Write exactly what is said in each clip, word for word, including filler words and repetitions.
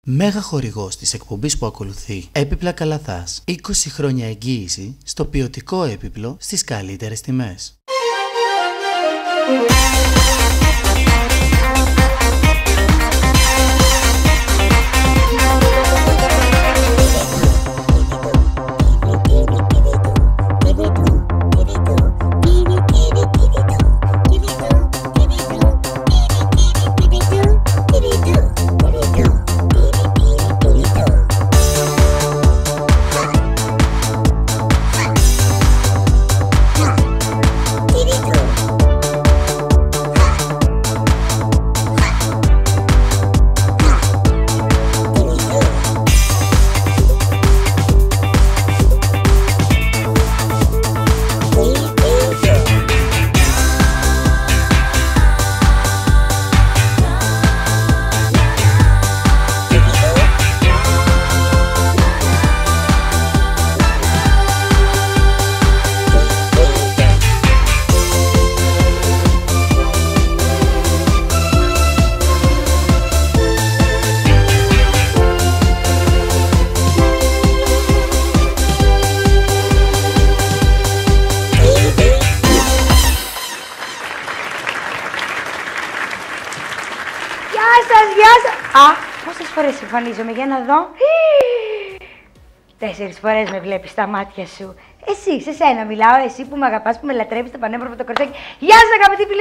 Μέγα χορηγός της εκπομπής που ακολουθεί, Έπιπλα Καλαθάς. είκοσι χρόνια εγγύηση στο ποιοτικό έπιπλο στις καλύτερες τιμές. Εμφανίζομαι, για να δω. Τέσσερις φορές με βλέπεις στα μάτια σου. Εσύ, σε σένα μιλάω, εσύ που με αγαπάς, που με λατρεύεις το πανέμορφο το κορσάκι. Γεια σας αγαπητοί φίλοι.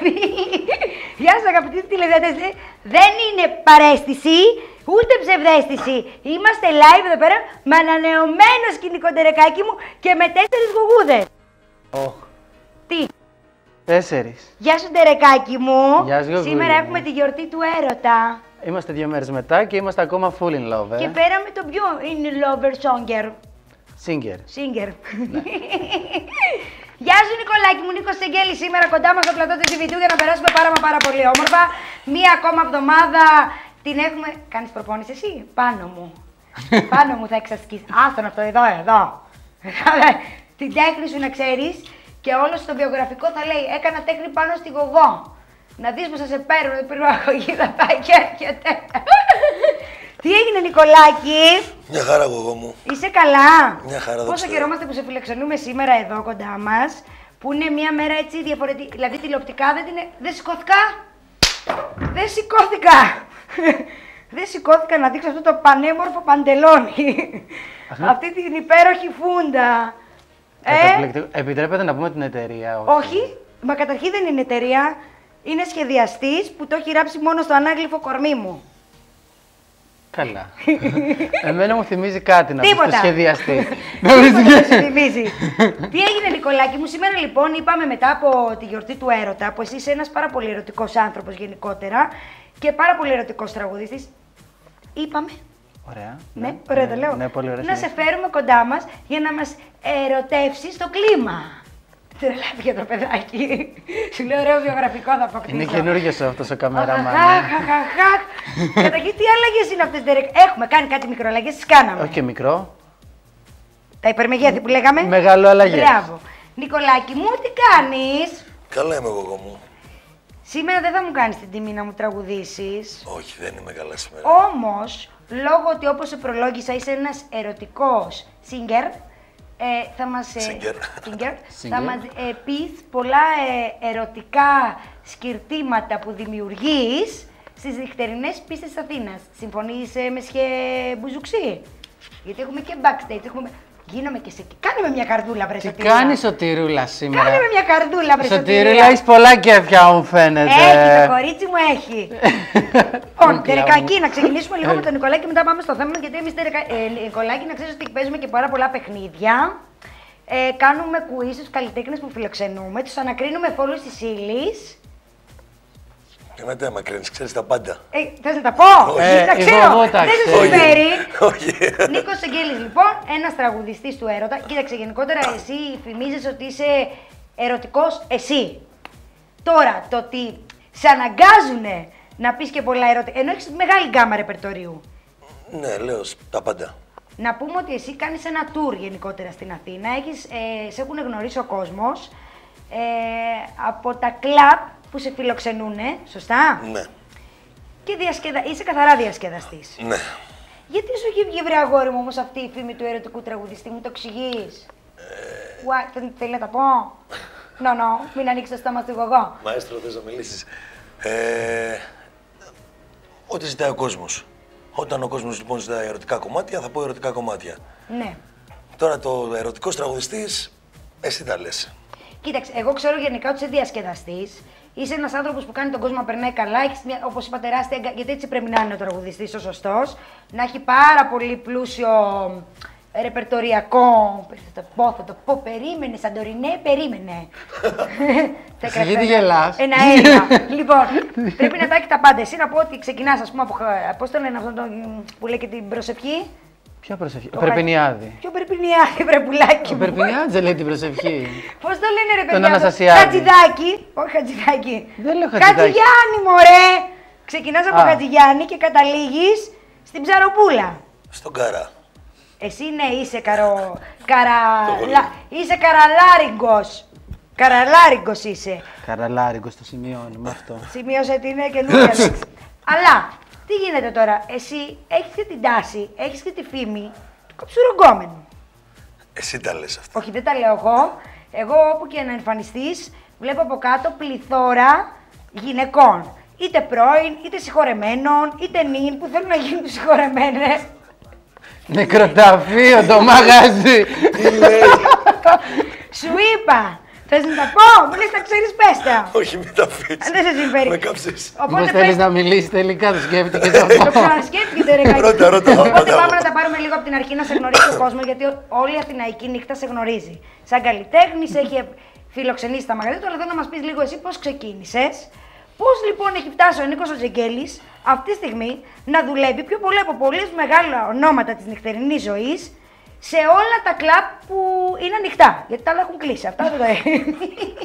Γεια σας αγαπητοί τηλεδιατές. Δεν είναι παρέστηση, ούτε ψευδέστηση. Είμαστε live εδώ πέρα με ανανεωμένο σκηνικό, ντερεκάκι μου, και με τέσσερις γουγούδες. Oh. Τι? Τέσσερις. Γεια σου ντερεκάκι μου. Γεια σου, σήμερα έχουμε τη γιορτή του έρωτα. Είμαστε δύο μέρες μετά και είμαστε ακόμα full in love, ε. Και πέραμε το πιο in lover songer. Singer. Singer. Ναι. Γεια σου Νικολάκη μου, Νίκος Στεγγέλης, σήμερα κοντά μας στο πλατό του τι βι δύο για να περάσουμε πάρα μα πάρα πολύ όμορφα. Μία ακόμα εβδομάδα την έχουμε... Κάνεις προπόνηση εσύ? Πάνω μου. Πάνω μου θα εξασκείς. Άστον αυτό, εδώ, εδώ. Την τέχνη σου να ξέρεις, και όλο στο βιογραφικό θα λέει έκανα τέχνη πάνω στη γογό. Να δεις πως θα σε παίρνω, δεν πήρω αγωγή, θα πάει και έρχεται. Τι έγινε Νικολάκη? Μια χαρά γογό μου. Είσαι καλά? Μια χαρά. Πόσο χαιρόμαστε που σε φιλοξενούμε σήμερα εδώ κοντά μας, που είναι μια μέρα έτσι διαφορετική, δηλαδή τηλεοπτικά δεν την... Δεν σηκώθηκα! Δεν σηκώθηκα! Δεν σηκώθηκα να δείξω αυτό το πανέμορφο παντελόνι. Αυτή την υπέροχη φούντα. Ε? Επιτρέπετε να πούμε την εταιρεία? Όχι, όχι, μα καταρχήν δεν είναι εταιρεία. Είναι σχεδιαστής που το έχει ράψει μόνο στο ανάγλυφο κορμί μου. Καλά. Εμένα μου θυμίζει κάτι να πεις το σχεδιαστή. Τίποτα δεν σου θυμίζει. Τι έγινε Νικολάκη μου, σήμερα λοιπόν είπαμε μετά από τη γιορτή του έρωτα, που εσύ είσαι ένας πάρα πολύ ερωτικός άνθρωπος γενικότερα και πάρα πολύ ερωτικός τραγουδιστής. Είπαμε. Ωραία. Ναι, ναι ωραία το λέω. Ναι, πολύ ωραία. Να σε φέρουμε κοντά μας για να μας ερωτεύσεις το κλίμα. Τρελάθηκε το παιδάκι. Σου λέω ωραίο βιογραφικό θα αποκτήσω. Είναι καινούργιος αυτός ο καμεραμάν. Χαχαχαχαχ. Καταρχήν τι αλλαγές είναι αυτές, Ντερεκ? Έχουμε κάνει κάτι μικροαλλαγές, τις κάναμε. Όχι και μικρό. Τα υπερμεγέθη που λέγαμε. Μεγάλο αλλαγές. Μπράβο. Νικολάκη μου, τι κάνεις? Καλά είμαι εγώ μου. Σήμερα δεν θα μου κάνεις την τιμή να μου τραγουδήσεις. Όχι, δεν είμαι καλά σήμερα. Όμως, λόγω ότι όπως σε προλόγησα είσαι ένας ερωτικός singer, Ε, θα μας, Singer. Singer, θα μας ε, πεις πολλά ε, ερωτικά σκυρτήματα που δημιουργείς στις νυχτερινές πίστες της Αθήνας. Συμφωνείς ε, με σχε μπουζουξί? Γιατί έχουμε και backstage, έχουμε... Γίνομαι και σε... Κάνε με μια καρδούλα, βρε Σωτηρούλα. Τι κάνει Σωτηρούλα σήμερα? Κάνε με μια καρδούλα, βρε Σωτηρούλα. Σωτηρούλα, έχεις πολλά κέφια μου φαίνεται. Έχει, το κορίτσι μου έχει. Λοιπόν, Ντερεκάκι, να ξεκινήσουμε λίγο με τον Νικολάκη, μετά πάμε στο θέμα μας, γιατί εμείς, ε, Νικολάκη, να ξέρεις ότι παίζουμε και πάρα πολλά παιχνίδια. Ε, κάνουμε quiz στους καλλιτέχνες που φιλοξενούμε, τους ανακρίνουμε φόλους της ύλης. Και μετά μακρύνεις, ξέρεις τα πάντα. Ε, θες να τα πω? Ε, τα ξέρω, εγώ, δεν σου συμφέρει. Όχι. Νίκος Στεγγέλης, λοιπόν, ένας τραγουδιστής του έρωτα. Κοίταξε, γενικότερα εσύ φημίζεσαι ότι είσαι ερωτικός εσύ. Τώρα, το ότι σε αναγκάζουνε να πεις και πολλά ερωτικά, ενώ έχεις μεγάλη γκάμα ρεπερτορίου. Ναι, λέω τα πάντα. Να πούμε ότι εσύ κάνεις ένα tour γενικότερα στην Αθήνα, έχεις, ε, σε έχουν γνωρίσει ο κόσμος ε, από τα κλαμπ που σε φιλοξενούνε, σωστά? Ναι. Και διασκεδα... είσαι καθαρά διασκεδαστής. Ναι. Γιατί σου έχει βγει, βρε αγόρι μου, όμως αυτή η φήμη του ερωτικού τραγουδιστή, μου το εξηγείς? Ε... Δεν θέλει να τα πω. Νο, νο, μην ανοίξει το στόμα του εγώ. Μαέστρο, θες να μιλήσεις. Ε... Ό,τι ζητάει ο κόσμος. Όταν ο κόσμος λοιπόν ζητάει ερωτικά κομμάτια, θα πω ερωτικά κομμάτια. Ναι. Τώρα το ερωτικός τραγουδιστής, εσύ τα λες. Κοίταξε, εγώ ξέρω γενικά ότι είσαι διασκεδαστής. Είσαι ένας άνθρωπος που κάνει τον κόσμο να περνάει καλά. Έχεις μια, όπως είπα, τεράστια. Γιατί έτσι πρέπει να είναι ο τραγουδιστής ο σωστός. Να έχει πάρα πολύ πλούσιο ρεπερτοριακό. Θα το πω, θα το πω. Περίμενε, Σαντορινέ, περίμενε. Γιατί γελάς? Ένα αέρια. Λοιπόν, πρέπει να τα έχει τα πάντα. Εσύ να πω ότι ξεκινάς, ας πούμε, από. Πώς το λένε αυτό που λέει και την προσευχή. Ποια προσευχή? Ο Περπινιάδη. Ποιο Περπινιάδη, βρε πουλάκι μου. Ο Περπινιάδη λέει την προσευχή. Πώς το λένε, ρε παιδιά? Τον Αναστασιάδη. Χατζηδάκι. Όχι Χατζηδάκι. Δεν λέω Χατζηδάκι. Χατζηγιάννη, μωρέ. Ξεκινάς από Χατζηγιάννη και καταλήγεις στην Ψαροπούλα. Στον Καρά. Εσύ ναι, είσαι καρο... Καρα... Λα... Είσαι καραλάριγκος. Καραλάριγκος είσαι. Καραλάριγκος, το σημειώνουμε αυτό. Σημείωσε ότι είναι καινούργια λέξη. Αλλά, τι γίνεται τώρα, εσύ έχεις και την τάση, έχεις και τη φήμη του κοψουρογκόμενου. Εσύ τα λες αυτά. Όχι, δεν τα λέω εγώ. Εγώ όπου και να εμφανιστείς, βλέπω από κάτω πληθώρα γυναικών. Είτε πρώην, είτε συγχωρεμένων, είτε νυν που θέλουν να γίνουν συγχωρεμένες. Νεκροταφείο το μαγαζί. Τι λέει? Σου είπα. Θες να τα πω, μου λες τα ξέρεις, πες τα. Όχι, μην τα αφήσεις. Δεν σε συμφέρει. Με κάψεις. Πώς θέλεις να μιλήσεις τελικά, το σκέφτηκες αυτό. Το ξανασκέφτηκε, ρε Κάκη. Ρώτα, ρώτα. Οπότε πάμε να τα πάρουμε λίγο από την αρχή να σε γνωρίσει ο κόσμος, γιατί όλη η αθηναϊκή νύχτα σε γνωρίζει. Σαν καλλιτέχνης, έχει φιλοξενήσει τα μαγαζιά του, αλλά θέλω να μας πεις λίγο εσύ πώς ξεκίνησες. Πώς λοιπόν έχει φτάσει ο Νίκος ο Τζεγγέλης αυτή τη στιγμή να δουλεύει πιο πολύ από πολλές μεγάλα ονόματα της νυχτερινής ζωής σε όλα τα κλαμπ που είναι ανοιχτά. Γιατί τα άλλα έχουν κλείσει. Αυτά δεν το έχει.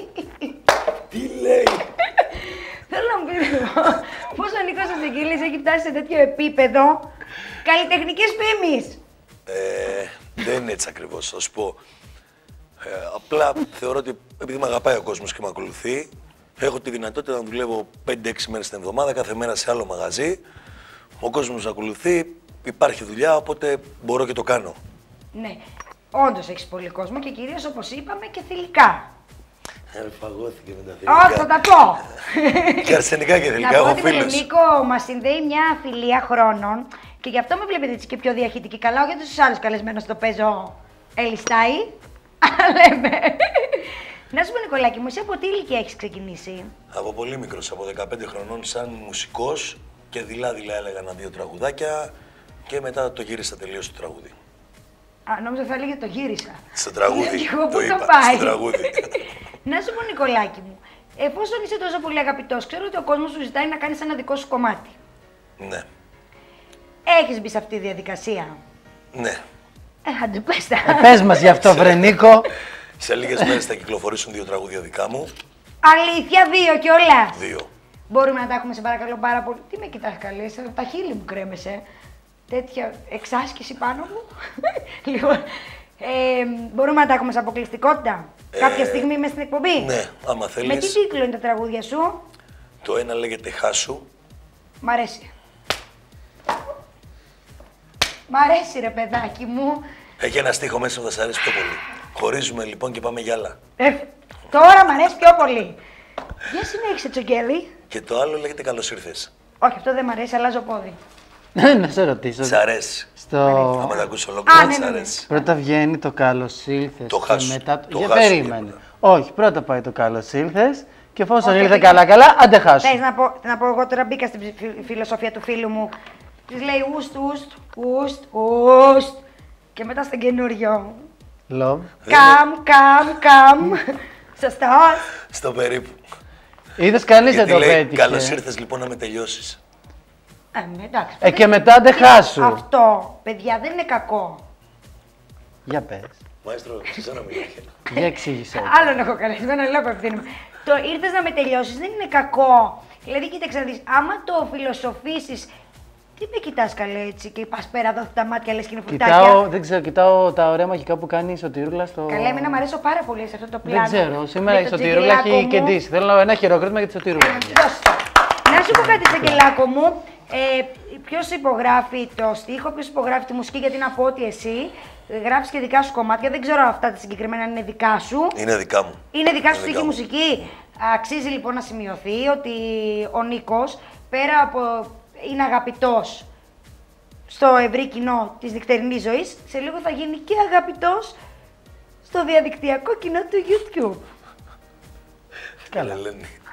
Τι λέει? Θέλω να μου πεις λοιπόν, πώς ο Νίκος ο Τζεγγέλης έχει φτάσει σε τέτοιο επίπεδο καλλιτεχνικής φήμης. Ε, δεν είναι έτσι ακριβώς, θα σου πω. Ε, απλά θεωρώ ότι επειδή με αγαπάει ο κόσμος και με ακολουθεί, έχω τη δυνατότητα να δουλεύω πέντε έξι μέρες την εβδομάδα, κάθε μέρα σε άλλο μαγαζί. Ο κόσμος με ακολουθεί, υπάρχει δουλειά, οπότε μπορώ και το κάνω. Ναι, όντως έχεις πολύ κόσμο και κυρίως όπως είπαμε και θηλυκά. Ε, φαγώθηκε με τα θηλυκά. Όχι, θα τα πω. Και αρσενικά και θηλυκά, έχω έχω φίλους. Με τον φίλους. Νίκο μας συνδέει μια φιλία χρόνων και γι' αυτό με βλέπετε έτσι και πιο διαχειτική. Καλά, όχι στους άλλους καλεσμένους το παίζω ελιστάει. Λέμε. Να σου πω, Νικολάκη μου, εσύ από τι ηλικία έχεις ξεκινήσει? Από πολύ μικρός, από δεκαπέντε χρονών, σαν μουσικός και δειλά-δειλά έλεγα ένα-δύο τραγουδάκια και μετά το γύρισα τελείως το τραγούδι. Α, νόμιζα θα έλεγε το γύρισα. Στο τραγούδι, Εγώ το πού είπα, το πάει. στο τραγούδι. Να σου πω, Νικολάκη μου, εφόσον είσαι τόσο πολύ αγαπητός, ξέρω ότι ο κόσμος σου ζητάει να κάνεις ένα δικό σου κομμάτι. Ναι. Έχεις μπει σε αυτή τη διαδικασία? Ναι. Ε, άντε πες τα. Ε, πες μας γι' αυτό, βρε Νίκο. Σε λίγες μέρες θα κυκλοφορήσουν δύο τραγούδια δικά μου. Αλήθεια, δύο κιόλας. Δύο. Μπορούμε να τα έχουμε, σε παρακαλώ πάρα πολύ. Τι με κοιτάς καλή, σε τα χείλη μου κρέμεσαι. Τέτοια εξάσκηση πάνω μου. Λοιπόν, ε, μπορούμε να τα έχουμε σε αποκλειστικότητα ε, κάποια στιγμή μες στην εκπομπή. Ναι, άμα θέλεις. Με τι τίτλο είναι τα τραγούδια σου? Το ένα λέγεται Χάσου. Μ' αρέσει. Μ' αρέσει ρε παιδάκι μου. Έχει ένα στίχο μέσα που θα σ' αρέσει πιο πολύ. Χωρίζουμε λοιπόν και πάμε για άλλα. Ε, τώρα μ' αρέσει πιο πολύ. Για συνέχισε, Τζογγέλη. Και το άλλο λέγεται Καλώς ήρθες. Όχι, αυτό δεν μ' αρέσει, αλλάζω πόδι. Να σε ρωτήσω. Σ' αρέσει. Στο... Άμα τα ακούσει ολόκληρο, Α, ναι, σ' ναι, ναι. αρέσει. Πρώτα βγαίνει το καλώς ήρθες Το και χάσου. μετά Το Για χάσου, περίμενε. για Όχι, πρώτα πάει το καλώς ήρθες και εφόσον Όχι, ήρθε όχι. καλά-καλά, άντε χάσου. Θες να πω, να πω εγώ τώρα μπήκα στην φι- φιλοσοφία του φίλου μου. Της λέει ουστ, ουστ, ουστ, ουστ. Και μετά στον καινούριο. Love. Καμ, καμ, καμ. Σωστός. Στο περίπου. Είδες, κανείς δεν Γιατί το λέει πέτυχε. Καλώς ήρθες λοιπόν να με τελειώσεις. Ε, ναι, εντάξει. Ε, και μετά άντε Κοίτα, χάσου. Αυτό, παιδιά, δεν είναι κακό. Για πες. Μαέστρο, σε σένα μιλάει. Για εξήγησέ. Άλλον έχω καλεσμένο, λέω απευθύνομαι. Το ήρθες να με τελειώσεις δεν είναι κακό. Δηλαδή, κοίταξε να δεις, άμα το φιλοσοφήσεις. Τι με κοιτάς καλέ έτσι και πας πέρα εδώ τα μάτια λες και είναι φρουτάκια. Κοιτάω, δεν ξέρω, κοιτάω τα ωραία μαγικά που κάνει η Σωτηρούλα στο... Καλά, εμένα μου αρέσω πάρα πολύ σε αυτό το πλάνο. Δεν ξέρω, σήμερα Με η το Σωτηρούλα τζιγκλάκο έχει μου. κεντήσει. Θέλω ένα χειροκρότημα για τη Σωτηρούλα. Δώσ' το. Να Να σου πω κάτι, Τσεγγελάκο μου. Ε, ποιος υπογράφει το στίχο, ποιος υπογράφει τη μουσική, γιατί να πω ότι εσύ γράφεις και δικά σου κομμάτια. Δεν ξέρω αυτά τα συγκεκριμένα είναι δικά σου. Είναι δικά μου. Είναι δικά σου είναι στίχη μουσική. Αξίζει λοιπόν να σημειωθεί ότι ο Νίκος, πέρα από είναι αγαπητός στο ευρύ κοινό της νυχτερινής ζωής, σε λίγο θα γίνει και αγαπητός στο διαδικτυακό κοινό του YouTube. Καλά λένε.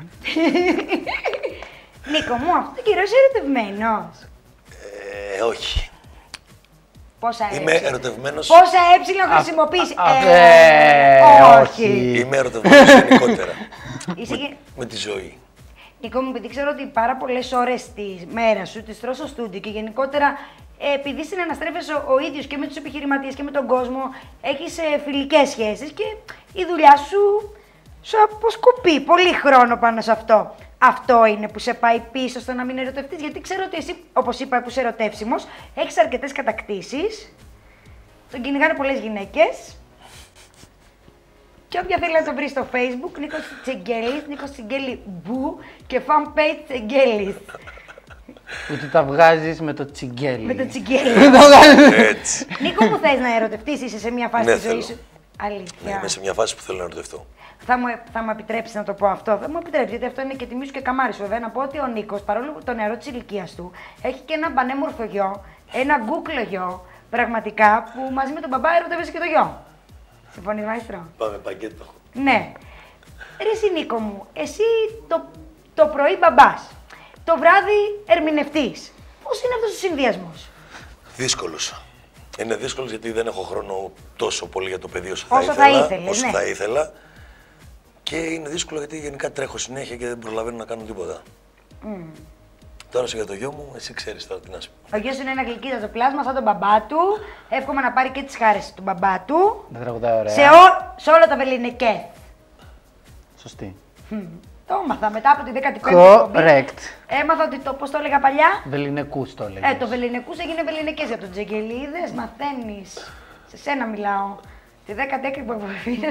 Νίκο μου, αυτό το καιρό είσαι ερωτευμένος. Ε, όχι. Πόσα Είμαι έψιλο. ερωτευμένος. Πόσα έψιλο χρησιμοποιείς. Ε, όχι. Είμαι ερωτευμένος γενικότερα. Είσαι με, και... με τη ζωή. Νίκο μου, επειδή ξέρω ότι πάρα πολλές ώρες τη μέρα σου τις τρως στο στούντιο και γενικότερα ε, επειδή συναναστρέφεσαι ο, ο ίδιος και με τους επιχειρηματίες και με τον κόσμο, έχεις ε, φιλικές σχέσεις και η δουλειά σου σου αποσκοπεί πολύ χρόνο πάνω σε αυτό. Αυτό είναι που σε πάει πίσω στο να μην ερωτευτείς, γιατί ξέρω ότι εσύ, όπως είπα, που είσαι ερωτεύσιμος, έχεις αρκετές κατακτήσεις, τον κυνηγάνε πολλές γυναίκες. Και όποια θέλει να το βρει στο Facebook, Νίκος Τσεγγέλης, Νίκος Τσεγγέλη Μπου και fanpage Τσεγγέλης. Ότι τα βγάζεις με το τσιγκέλι. Με το Τσεγγέλη. Έτσι. Νίκο μου, θες να ερωτευτείς, είσαι σε μια φάση Ναι, της ζωής θέλω. σου. Αλήθεια. Ναι, είμαι σε μια φάση που θέλω να ερωτευτώ. Θα μου, θα μου επιτρέψει να το πω αυτό. Θα μου επιτρέψει, γιατί αυτό είναι και τιμή σου και καμάρι σου. Βέβαια, να πω ότι ο Νίκος, παρόλο που το νεαρό της ηλικίας του, έχει και ένα πανέμορφο γιο, ένα γκούκλο γιο, πραγματικά, που μαζί με τον μπαμπά ερωτεύεσαι και το γιο. Συμφωνείς, μαέστρο? Πάμε πακέτο. Ναι. Ρε εσύ, Νίκο μου, εσύ το, το πρωί μπαμπάς, το βράδυ ερμηνευτής. Πώς είναι αυτός ο συνδυασμός? Δύσκολος. Είναι δύσκολος γιατί δεν έχω χρόνο τόσο πολύ για το παιδί όσο θα Όσο ήθελα. θα ήθελες, όσο ναι. θα ήθελα. Και είναι δύσκολο γιατί γενικά τρέχω συνέχεια και δεν προλαβαίνω να κάνω τίποτα. Mm. Τώρα για το γιο μου, εσύ ξέρεις τώρα τι να σου πω. Ο γιος είναι ένα γλυκύτατο πλάσμα σαν τον μπαμπά του. Εύχομαι να πάρει και τις χάρες του μπαμπά του. Δεν τραγουδάει ωραία. Σε, ό, σε όλα τα βεληνικέ. Σωστή. Το έμαθα μετά από τη δέκατη πέμπτη εκπομπή. Correct. Έμαθα ότι το, πώς το έλεγα παλιά. Βεληνικούς το έλεγες. Ε, το βεληνικούς έγινε βεληνικές για τον Τζεγγελίδες, μαθαίνεις. Σε σένα μιλάω. Τη δέκατη έκτη εκπομπή είναι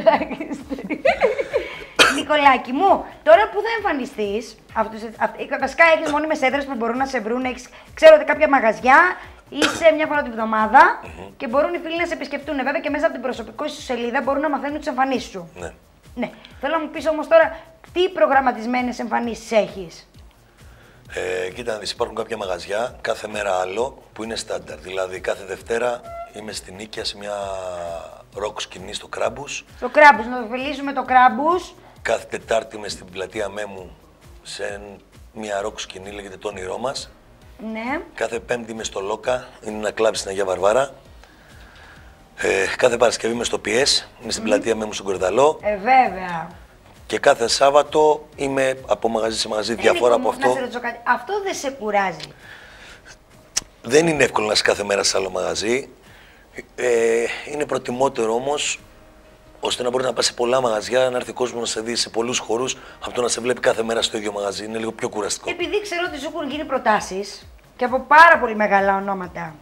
Νικολάκη μου, τώρα που θα εμφανιστείς, βασικά έχεις μόνιμες έδρες που μπορούν να σε βρουν, έχεις, ξέρω ότι κάποια μαγαζιά, είσαι μια φορά τη βδομάδα και μπορούν οι φίλοι να σε επισκεφτούν. Βέβαια και μέσα από την προσωπική σου σελίδα μπορούν να μαθαίνουν τις εμφανίσεις σου. Ναι. Ναι. Θέλω να μου πεις όμως τώρα, τι προγραμματισμένες εμφανίσεις έχεις? Ε, κοίτα να δεις, υπάρχουν κάποια μαγαζιά, κάθε μέρα άλλο, που είναι στάνταρ. Δηλαδή κάθε Δευτέρα είμαι στην Νίκαια σε μια ροκ σκηνή στο Κράμπους. Στο Κράμπους, να το φιλήσουμε το Κράμπους. Κάθε Τετάρτη είμαι στην πλατεία Μέμου σε μια ροκ σκηνή, λέγεται το όνειρό μας. Ναι. Κάθε Πέμπτη είμαι στο Λόκα, είναι ένα κλαμπ στην Αγία Βαρβάρα. Ε, κάθε Παρασκευή είμαι στο πι ες, είμαι στην mm. πλατεία Μέμου στον Κορδαλό. Ε, βέβαια. Και κάθε Σάββατο είμαι από μαγαζί σε μαγαζί, διαφορά από αυτό. Να σε ρωτήσω κάτι, αυτό δεν σε κουράζει? Δεν είναι εύκολο να είσαι κάθε μέρα σε άλλο μαγαζί. Ε, είναι προτιμότερο όμως, ώστε να μπορεί να πας σε πολλά μαγαζιά, να έρθει ο κόσμος να σε δει σε πολλούς χώρους, από το να σε βλέπει κάθε μέρα στο ίδιο μαγαζί. Είναι λίγο πιο κουραστικό. Επειδή ξέρω ότι σου έχουν γίνει προτάσεις και από πάρα πολύ μεγάλα ονόματα,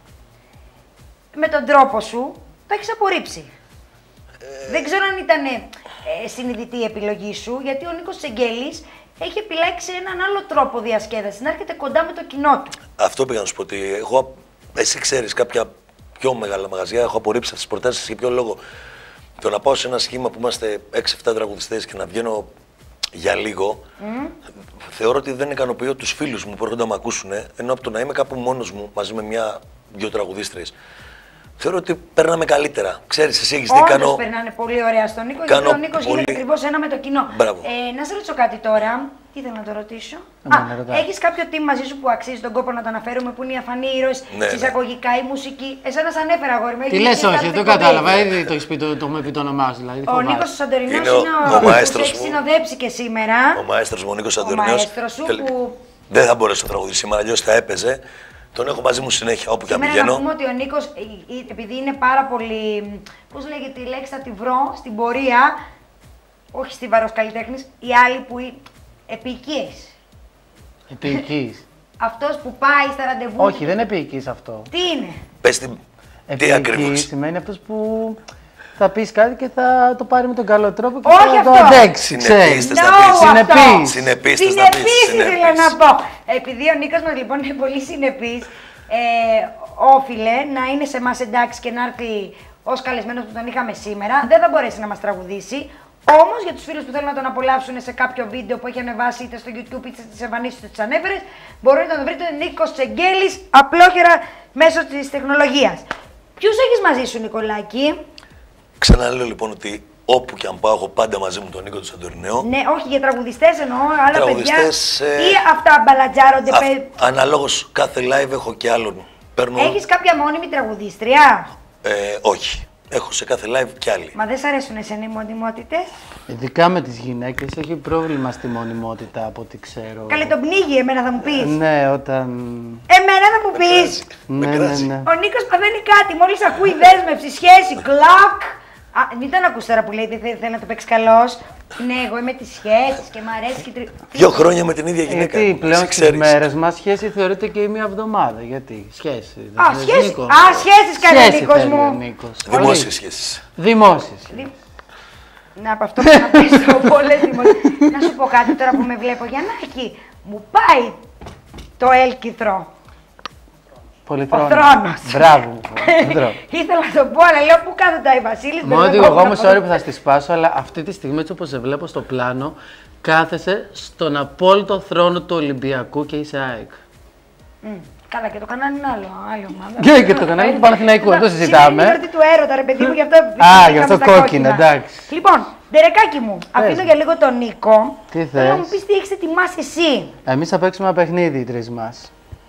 με τον τρόπο σου το έχεις απορρίψει. Ε... Δεν ξέρω αν ήταν ε, συνειδητή η επιλογή σου, γιατί ο Νίκος Τσεγγέλης έχει επιλέξει έναν άλλο τρόπο διασκέδασης, να έρχεται κοντά με το κοινό του. Αυτό πήγα να σου πω, ότι εγώ, εσύ ξέρεις, κάποια πιο μεγάλα μαγαζιά έχω απορρίψει αυτές τις προτάσεις. Για ποιο λόγο? Το να πάω σε ένα σχήμα που είμαστε έξι εφτά τραγουδιστές και να βγαίνω για λίγο, mm. θεωρώ ότι δεν ικανοποιώ τους φίλους μου που έρχονται να με ακούσουν, ενώ από το να είμαι κάπου μόνος μου μαζί με μια-δυο τραγουδίστριες, θεωρώ ότι περνάμε καλύτερα. Ξέρεις, εσύ έχεις δει, κάνω... Όντως περνάνε πολύ ωραία στον Νίκο, γιατί ο Νίκος πολύ... γίνεται ακριβώς ένα με το κοινό. Ε, να σε ρωτήσω κάτι τώρα. Τι θέλω να το ρωτήσω? Ναι, Α, ναι, έχεις κάποιο team μαζί σου που αξίζει τον κόπο να το αναφέρουμε, που είναι οι αφανή ήρωες, ναι, εισαγωγικά η μουσική? Εσένα σ' ανέφερα, αγόρι μου. Τι λες, όχι, δεν το κατάλαβα. Ήδη το έχεις πει, το έχουμε πει το όνομά σου. Δηλαδή, ο Νίκος ο Σαντορινός είναι, είναι ο, ο, ο μαέστρος που έχει συνοδέψει και σήμερα. Ο μαέστρος μου, ο Νίκος Σαντορινός. Ο μαέστρος σου που... Δεν θα μπορέσω να τραγουδήσω σήμερα, αλλιώς θα έπαιζε. Τον έχω μαζί μου συνέχεια όπου και αν πηγαίνω. Να πούμε ότι ο Νίκος, επειδή είναι πάρα πολύ, πώς λέγεται η λέξη, θα τη βρω στην πορεία, όχι στιβαρός καλλιτέχνης, οι άλλοι που επικείς. Επικείς. Αυτός που πάει στα ραντεβού. Όχι, δεν είναι επικείς αυτό. Τι είναι? Πες την... Τι ακριβώς? Σημαίνει αυτός που θα πεις κάτι και θα το πάρει με τον καλό τρόπο και Όχι θα το αυτό. αντέξει. Συνεπείς, θες No, να πεις. Συνεπείς. Συνεπείς, θες να πεις. Συνεπής ήθελα Συνεπείς. να πω. Επειδή ο Νίκος μας λοιπόν είναι πολύ συνεπής, ε, όφιλε να είναι σε εμάς εντάξει και να έρθει ως καλεσμένος που τον είχαμε σήμερα. Δεν θα μπορέσει να μας τραγουδήσει. Όμως για τους φίλους που θέλουν να τον απολαύσουν σε κάποιο βίντεο που έχει ανεβάσει είτε στο YouTube είτε στις εμφανίσεις του τις ανέφερες, μπορείτε να τον βρείτε Νίκος Τσεγγέλης απλόχερα μέσω της τεχνολογίας. Ποιους έχεις μαζί σου, Νικολάκη? Ξαναλέω λοιπόν ότι όπου και αν πάω, έχω πάντα μαζί μου τον Νίκο του Σαντορινέο. Ναι, όχι για τραγουδιστές εννοώ, άλλα παιδιά. Ε, Ή αυτά μπαλατζάρονται. α, παι... Αναλόγως κάθε live έχω και άλλον. Παίρνω... Έχεις κάποια μόνιμη τραγουδίστρια? Ε, όχι. Έχω σε κάθε live κι άλλη. Μα δεν σ' αρέσουν εσένα οι μονιμότητες? Ειδικά με τις γυναίκες έχει πρόβλημα στη μονιμότητα από ό,τι ξέρω. Καλέ, τον πνίγει, εμένα θα μου πεις. Ναι, όταν... Εμένα θα μου πεις. Ναι, ναι, ναι. Ο Νίκος παθαίνει κάτι, μόλις ακούει δέσμευση, σχέση, κλακ. Α, μην τον ακούς τώρα που λέει ότι θέλει να το παίξει καλός. Ναι, εγώ είμαι τις σχέσεις και μ' αρέσει και τρι... Δύο χρόνια με την ίδια γυναίκα. Γιατί πλέον Εσύ στις ξέρεις. μέρες μας σχέση θεωρείται και η μία εβδομάδα. Γιατί σχέση. Α, δεν σχέσεις. Νίκο. Α, σχέσεις καλέ, Σχέση Νίκος θέλει ο μου. Νίκος. Δημόσιες σχέσεις. Δημόσιες. Δι- Να, από αυτό που να πεις το πολλές δημοσίες. Να σου πω κάτι τώρα που με βλέπω, Γιαννάκη. Μου πάει το έλκυθρο. Πολυθρόνος. Ο θρόνος. Μπράβο. Θρόνος. Ήθελα να το πω, αλλά λέω πού κάθεται η Βασίλης. Μόνο ότι εγώ όμως sorry που θα στη σπάσω, αλλά αυτή τη στιγμή έτσι όπως σε βλέπω στο πλάνο, κάθεσαι στον απόλυτο θρόνο του Ολυμπιακού και είσαι ΑΕΚ. Μμ, Καλά, και το κανάλι είναι άλλο, άλλη ομάδα. Και, και το κανάλι του Παναθηναϊκού, αυτό συζητάμε. Είναι η γιορτή του έρωτα, ρε παιδί μου, γι' αυτό. Α, γι' πήγαμε αυτό στα κόκκινα, εντάξει. Λοιπόν, ντερεκάκι μου, αφήνω για λίγο τον Νίκο. Τι Θέλω να μου θες? πει τι έχει ετοιμάσει εσύ. Εμείς θα παίξουμε ένα παιχνίδι οι τρεις μας.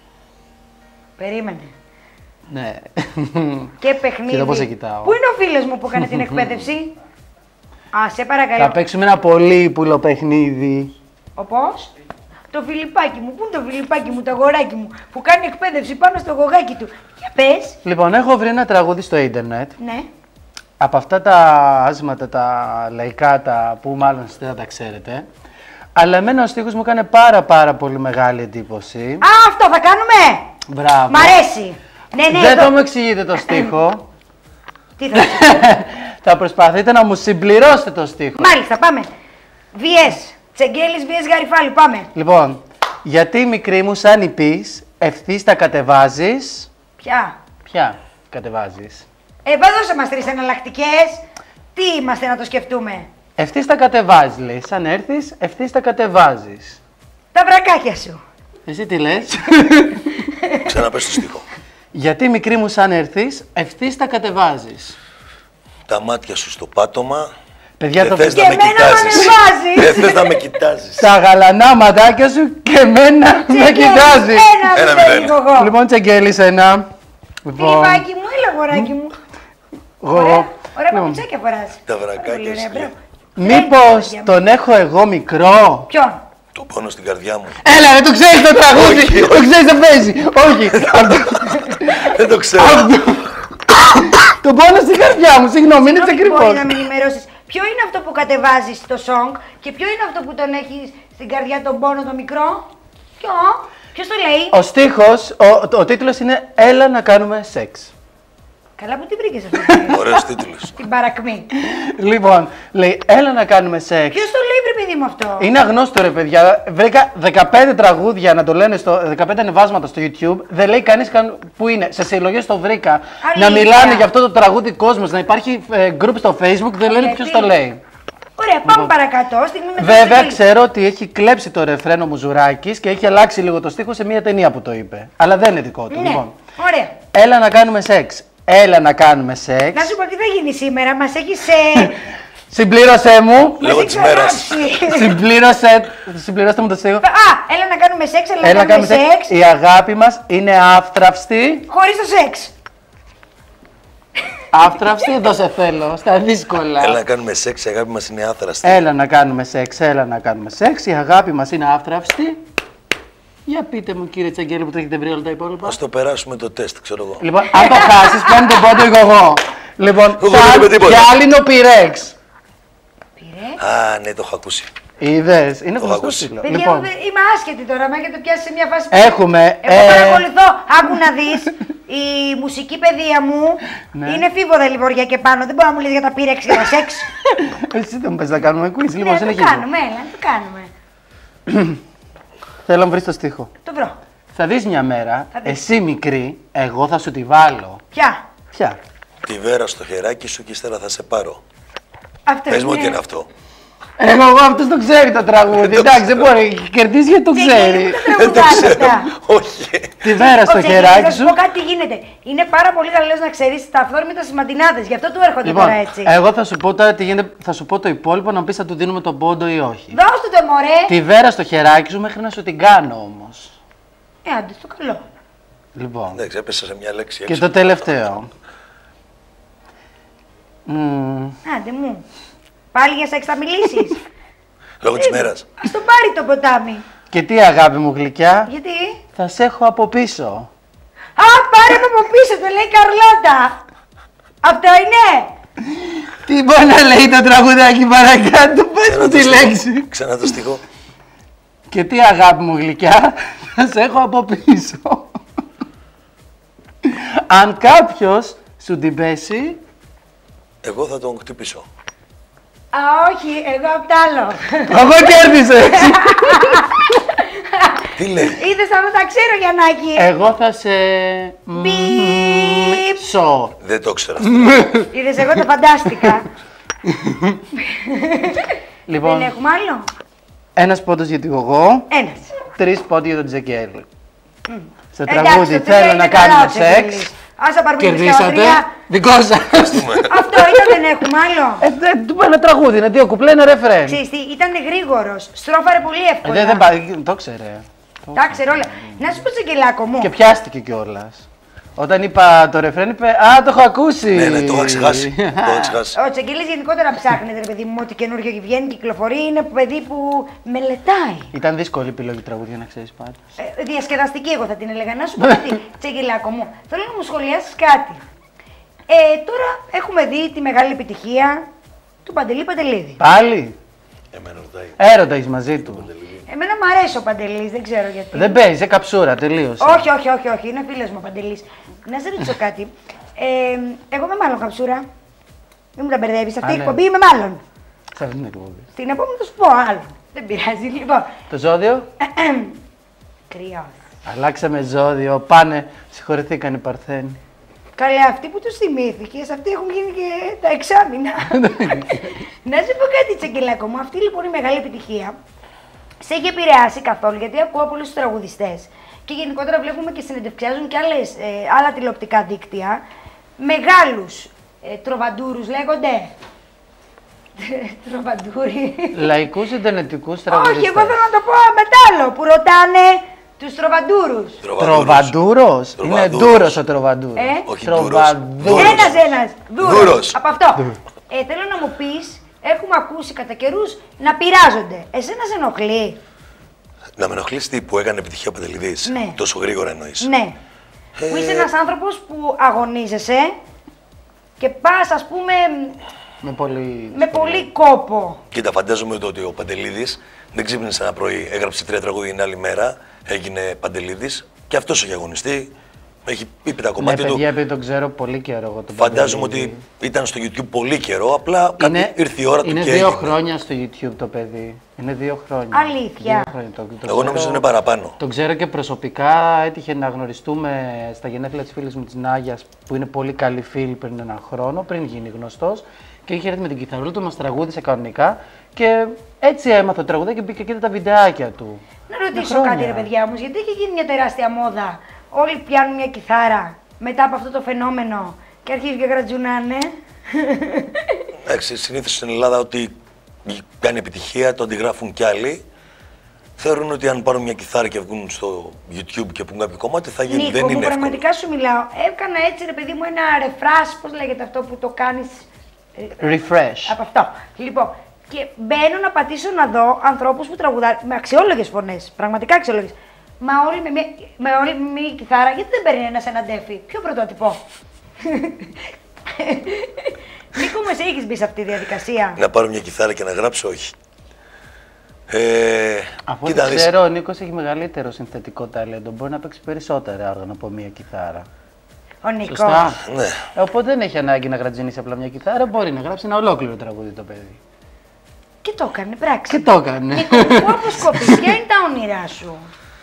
Περίμενε. Ναι. Και παιχνίδι. Κοίτα πώς σε κοιτάω. Πού είναι ο φίλος μου που έκανε την εκπαίδευση? Α, σε παρακαλώ. Θα παίξουμε ένα πολύ ύπουλο παιχνίδι. Όπως? Το Φιλιππάκι μου, πού είναι το Φιλιππάκι μου, το αγοράκι μου, που κάνει εκπαίδευση πάνω στο γογάκι του. Για πες. Λοιπόν, έχω βρει ένα τραγούδι στο ίντερνετ. Ναι. Από αυτά τα άσματα, τα λαϊκά, τα που μάλλον εσείς δεν θα τα ξέρετε. Αλλά εμένα ο στίχος μου έκανε πάρα πάρα πολύ μεγάλη εντύπωση. Α, αυτό θα κάνουμε! Μπράβο. Μ' αρέσει! Ναι, ναι, Δεν εδώ- το μου εξηγείτε το στίχο. Τι θα σου πω. Θα προσπαθείτε να μου συμπληρώσετε το στίχο. Μάλιστα, πάμε. Βιές. Τσεγγέλης, Βιές, Γαριφάλου, πάμε. Λοιπόν, γιατί μικρή μου σαν υπείς, ευθύς τα κατεβάζεις. Ποια. Ποια κατεβάζεις. Ε, βα, δώσε μας τρεις εναλλακτικές. Τι είμαστε να το σκεφτούμε. Ευθύς τα κατεβάζεις, λέει. Σαν έρθεις, ευθύς τα κατεβάζεις. Τα βρακάκια σου. Εσύ τι λες. Ξαναπες το στίχο. Γιατί μικρή μου σαν έρθεις, ευθύς τα κατεβάζεις. Τα μάτια σου στο πάτωμα. Παιδιά, Δεν το θες Και να με εμένα με κοιτάζεις. ανεβάζεις. Δεν θες να με κοιτάζεις. Τα γαλανά ματάκια σου και εμένα με Τσεγγέλης, κοιτάζει. Ένα Ένα μηδέν μηδέν. εγώ. Λοιπόν, Τσεγγέλης ένα. Λοιπόν, Φιλιππάκι μου, έλα αγοράκι μου. εγώ. Ωραία, ωραία Λοιπόν, παπουτσάκια φοράς. Τα βρακάκια Πολύ ωραία, σου, μπράβο. μήπως Ναι, τον έχω εγώ μικρό. Ποιον. Το πόνο στην καρδιά μου. Έλα, ρε, το ξέρεις το τραγούδι. Όχι, Το ξέρεις, δεν παίζει. Όχι. Αυτό- Δεν το ξέρω. Το πόνο στην καρδιά μου, συγγνώμη, είναι Συγγνώμη, τσακρυπός. μπορεί να με ενημερώσεις. Ποιο είναι αυτό που κατεβάζεις στο song και ποιο είναι αυτό που τον έχει στην καρδιά τον πόνο το μικρό. Ποιο. Ποιος το λέει. Ο στίχος, ο, ο, ο τίτλος είναι «Έλα να κάνουμε σεξ». Καλά που την βρήκες αυτή. Ωραίος τίτλος. Την παρακμή. Λοιπόν, λέει «Έλα να κάνουμε σεξ». Ποιος το λέει, βρε παιδί μου αυτό. Είναι αγνώστο ρε παιδιά. Βρήκα δεκαπέντε τραγούδια να το λένε στο δεκαπέντε ανεβάσματα στο YouTube. Δεν λέει κανείς καν που είναι. Σε συλλογές το βρήκα. Αλήθεια. Να μιλάνε για αυτό το τραγούδι κόσμος. Να υπάρχει ε, group στο Facebook. Δεν λένε Γιατί? ποιος το λέει. Ωραία, πάμε παρακάτω. Στιγμή με το Βέβαια Τσεγγέλη. ξέρω ότι έχει κλέψει το ρεφρένο Μουζουράκης και έχει αλλάξει λίγο το στίχο σε μια ταινία που το είπε. Αλλά δεν είναι δικό του. Ναι, Λοιπόν. ωραία. Έλα να κάνουμε σεξ. Έλα να κάνουμε σεξ. Να σου πω τι θα γίνει σήμερα. Μας έχεις. Ε... Συμπλήρωσέ μου. μας Λόγω έχεις της μέρας. αγράψει. Συμπλήρωσε. Συμπληρώστε μου το στίχο. Α, έλα να κάνουμε σεξ, έλα, Έλα να κάνουμε σεξ. Η αγάπη μας είναι άφτραυστη. Χωρίς το σεξ. Άφτραυστη, εδώ σε θέλω. Στα δύσκολα. Έλα να κάνουμε σεξ, η αγάπη μας είναι άθραστη. Έλα να κάνουμε σεξ, έλα να κάνουμε σεξ. Η αγάπη μας είναι άφτραυστη. Για πείτε μου, κύριε Τσαγγέλη, που το έχετε βρει όλα τα υπόλοιπα. Ας το περάσουμε το τεστ, ξέρω εγώ. Λοιπόν, αν το χάσεις, παίρνει τον πόντο εγώ. Λοιπόν, Εγώ δεν είμαι σαν τίποτα. γυάλινο πυρέξ. Πήρε. Α, ναι, το έχω ακούσει. Είδες, είναι Το γνωστό άκουσα. στήλο. Παιδιά, Λοιπόν, δε- είμαι άσχετη τώρα, με έχετε πιάσει σε μια φάση. που- έχουμε. Εγώ ε, παρακολουθώ, άκου να δεις, η μουσική παιδεία μου Ναι. είναι φίβοδα λιβοριά και πάνω. Δεν μπορεί να μου λες για τα πύρεξ και τα σεξ. Εσύ δεν μου πες να κάνουμε quiz. Λοιπόν, Ναι, το συνεχίζω. κάνουμε, έλα, το κάνουμε. Θέλω να μου βρεις το στίχο. Το βρω. Θα δεις μια μέρα, Θα δεις. εσύ μικρή, εγώ θα σου τη βάλω. Ποια? Ποια? Τη βέρα στο χεράκι σου και ύστερα θα σε πάρω. Αυτό Πες μου τι είναι αυτό. Εγώ, εγώ αυτός το ξέρει το τραγούδι. Εντάξει, δεν μπορεί. Κερδίζει γιατί το Τι ξέρει. γίνεται, Δεν το τραγουδάς ξέρω. αυτά. Όχι. Τη βέρα στο Όχι, χεράκι θα σου σου. πω κάτι τι γίνεται. Είναι πάρα πολύ καλό να ξέρει τα αυθόρμητα στι μαντινάδες. Γι' αυτό του έρχονται Λοιπόν, τώρα έτσι. εγώ θα σου πω τώρα τι γίνεται, θα σου πω το υπόλοιπο να μου πεις θα του δίνουμε τον πόντο ή όχι. Δώσ' του το μωρέ. Τη βέρα στο χεράκι σου μέχρι να σου την κάνω όμως. Ε, άντε, στο καλό. Λοιπόν, Εντάξει, έπεσα σε μια λέξη και έξω. το τελευταίο. Μμμ, Άντε μου. Πάλι για σεξ θα μιλήσεις. Λόγω της μέρας. Ας το πάρει το ποτάμι. Και τι αγάπη μου γλυκιά, Γιατί? θα σε έχω από πίσω. Α, πάρε με από πίσω, το λέει η Καρλώτα. Αυτό είναι. Τι μπορεί να λέει το τραγουδάκι παρακάτω, πες Ξανά μου το τη στίχο. λέξη. Ξανά το στίχο. Και τι αγάπη μου γλυκιά, θα σε έχω από πίσω. Αν κάποιος σου την πέσει, Εγώ θα τον χτυπήσω. Α, όχι, εγώ απ' τ' άλλο. εγώ κέρδισα έτσι. Τι λέει. Είδες, θα τα ξέρω, Γιαννάκη. Εγώ θα σε... Μπιπ. Σο. Δεν το ξέρω αυτό. Είδες, εγώ το φαντάστηκα. Λοιπόν, Δεν έχουμε άλλο. ένας πόντος για την εγώ, Ένας. τρεις πόντοι για τον Τζεκέλη. Στο Εντάξει, τραγούδι το τρία θέλω είναι να καλά, κάνουμε ο Τσεκέλης. σεξ. Ας τα πάρουμε και Κερδίσατε. τρία. Δικό σας. Αυτό ήταν, δεν έχουμε άλλο. Ε, δεν- του πάει ένα τραγούδι, είναι δύο κουπλέ, ένα ρεφρέν. Ξέρεις τι, ήταν γρήγορος. Στρώφαρε πολύ Ε, εύκολα. δεν, δεν πάει, το ξέρε. Τα ξέρω όλα. Να σου πω, Τσεκελάκο μου. Και πιάστηκε κιόλα. Όταν είπα το ρεφρέν, είπε Α, το έχω ακούσει. Ναι, ναι, το είχα ξεχάσει. Το είχα ξεχάσει. Ο Τσεκελής γενικότερα ψάχνεται, ρε παιδί μου, ό,τι καινούργιο βγαίνει, κυκλοφορεί. Είναι παιδί που μελετάει. Ήταν δύσκολη η επιλογή τραγούδια, να ξέρει πάντα. Ε, διασκεδαστική, εγώ θα την έλεγα. Να σου πω κάτι, Τσεκελάκο μου. Θέλω να μου σχολιάσεις κάτι. Ε, τώρα έχουμε δει τη μεγάλη επιτυχία του Παντελή Παντελίδη. Πάλι. Εμένα ρωτάει. Έρωτα έχει μαζί του. Εμένα μου αρέσει ο Παντελής, δεν ξέρω γιατί. Δεν παίζει, σε καψούρα, τελείωσε. Όχι, όχι, όχι, όχι, είναι φίλος μου ο Παντελής. Να σε ρωτήσω κάτι. Ε, εγώ είμαι μάλλον καψούρα. Μην μου τα μπερδεύεις. Αυτή Α, η ναι. εκπομπή είμαι μάλλον. Σε αυτήν την εκπομπή. Την επόμενη θα σου πω άλλο. Δεν πειράζει. Λοιπόν. Το ζώδιο. Κρυός. Αλλάξαμε ζώδιο. Πάνε. Συγχωρεθήκαν οι Παρθένοι. Καλέ, αυτοί που τους θυμήθηκες, αυτοί έχουν γίνει και τα εξάμηνα. Να σου πω κάτι, Τσεκελάκο μου. Αυτή λοιπόν η μεγάλη επιτυχία σε έχει επηρεάσει καθόλου, γιατί ακούω πολλούς τραγουδιστές και γενικότερα βλέπουμε και συνεντευξιάζουν και άλλες, ε, άλλα τηλεοπτικά δίκτυα. Μεγάλους ε, τροβαντούρους λέγονται. Τροβαντούροι. Λαϊκούς ιντερνετικούς τραγουδιστές. Όχι, εγώ θέλω να το πω μετά άλλο που ρωτάνε τους τροβαντούρους. Τροβαντούρος. Είναι Τροβαντούρος. ντούρος ο τροβαντούρος. Ε? Όχι, Τροβαντούρος. ντούρος. Ένας ένας. Δούρος. Δούρος. Από αυτό. Ε, θέλω να μου πεις, έχουμε ακούσει κατά καιρούς να πειράζονται. Εσένα σε ενοχλεί. Να με ενοχλήσει τι που έκανε επιτυχία ο Παντεληδής. Ναι. Τόσο γρήγορα εννοείς. Ναι. Που είσαι ένας άνθρωπος που αγωνίζεσαι και πας, ας πούμε, Με πολύ. με πολύ κόπο. Κοίτα, φαντάζομαι ότι ο Παντελίδης δεν ξύπνησε ένα πρωί, έγραψε τρία τραγούδια την άλλη μέρα, έγινε Παντελίδης και αυτός έχει αγωνιστεί. Έχει πει τα Ναι, κομμάτια του. παιδιά, επειδή τον ξέρω πολύ καιρό εγώ τον Φαντάζομαι Παντελίδη. ότι ήταν στο YouTube πολύ καιρό, απλά Είναι, κάτι ήρθε η ώρα του είναι και δύο έγινε. χρόνια στο YouTube το παιδί. Είναι δύο χρόνια. Αλήθεια. Δύο χρόνια. Το, το Εγώ νόμιζα είναι παραπάνω. Τον ξέρω και προσωπικά. Έτυχε να γνωριστούμε στα γενέθλια της φίλης μου της Νάγιας, που είναι πολύ καλή φίλη πριν έναν χρόνο, πριν γίνει γνωστός. Και είχε έρθει με την κιθαρούλα του, μας τραγούδισε κανονικά. Και έτσι έμαθα το τραγουδάκι και μπήκε και είδα τα βιντεάκια του. Να ρωτήσω χρόνια. κάτι, ρε παιδιά μου, γιατί έχει γίνει μια τεράστια μόδα. Όλοι πιάνουν μια κιθάρα μετά από αυτό το φαινόμενο και αρχίζουν και γρατζουνάνε. Εντάξει, συνήθως στην Ελλάδα ότι κάνει επιτυχία, το αντιγράφουν κι άλλοι. Θεωρούν ότι αν πάρουν μια κιθάρα και βγουν στο YouTube και πούν κάποιο κομμάτι θα γίνει. Νίκο, Δεν μου είναι εύκολο. πραγματικά σου μιλάω. Έκανα έτσι, ρε παιδί μου, ένα ρεφράς, πώς λέγεται αυτό που το κάνεις. ε, Refresh. Από αυτό. Λοιπόν, και μπαίνω να πατήσω να δω ανθρώπους που τραγουδάνε με αξιόλογες φωνές. Πραγματικά αξιόλογες. Μα όλοι με μια, με όλη με μια κιθάρα, γιατί δεν παίρνει ένα ένα ντέφι. Ποιο πρωτότυπο. Νίκο, μου, εσύ έχεις μπει σε αυτή τη διαδικασία. Να πάρω μια κιθάρα και να γράψω, όχι. Ε, Από κοίτα, ό,τι δεις, ξέρω, ο Νίκος έχει μεγαλύτερο συνθετικό ταλέντο. Μπορεί να παίξει περισσότερα όργανα από μία κιθάρα. Ο Νικός. Σωστά. ναι. Ε, οπότε δεν έχει ανάγκη να γρατζινίσει απλά μια κιθάρα. Μπορεί να γράψει ένα ολόκληρο τραγούδι το παιδί. Και το έκανε, πράξη. Και το έκανε. Νίκο, πού αποσκοπείς, ποια είναι τα όνειρά σου?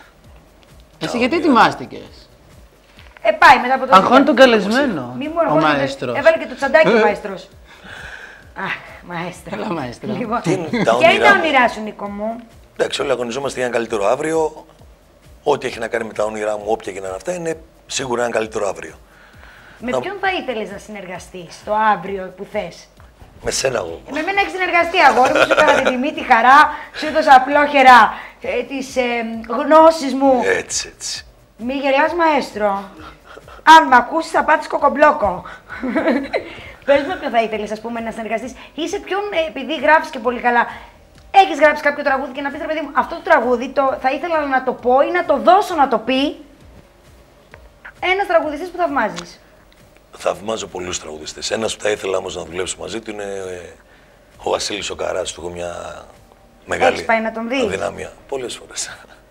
Εσύ γιατί ετοιμάστηκες? Ε, πάει μετά από το. Αγχώνει τον καλεσμένο. Μη μου Ο αγχώνει, μαέστρος. Έβαλε και το τσαντάκι ο μαέστρος. Αχ, μαέστρο. Έλα, μαέστρο. Λοιπόν, Τι είναι τα ποια είναι τα όνειρά μου? όνειρά σου, Νίκο μου? Εντάξει, όλοι αγωνιζόμαστε για ένα καλύτερο αύριο. Ό,τι έχει να κάνει με τα όνειρά μου, όποια και να είναι αυτά, είναι σίγουρα ένα καλύτερο αύριο. Με Να- ποιον θα ήθελες να συνεργαστείς το αύριο που θες? Με σένα εγώ. Με μένα έχει συνεργαστεί, αγόρι μου, σου έκανα την τιμή, τη χαρά, σου έδωσα απλόχερα ε, τις ε, γνώσεις μου. Έτσι, έτσι. Μη γελάς, μαέστρο. Αν μ' ακούσεις θα πάτεις κοκομπλόκο. Πες με ποιον θα ήθελες, ας πούμε, να συνεργαστείς ή σε ποιον, ε, επειδή γράφεις και πολύ καλά, έχεις γράψει κάποιο τραγούδι και να πεις, ρε παιδί μου, αυτό το τραγούδι το, θα ήθελα να το πω ή να το δώσω να το πει ένας τραγουδιστής που θαυμάζεις. Θαυμάζω πολλούς τραγουδιστές. Ένας που θα ήθελα όμως να δουλέψω μαζί του είναι ε, ο Βασίλης ο Καράς. Του έχω μια μεγάλη Έχεις πάει να τον δεις? αδυναμία. Πολλές φορές.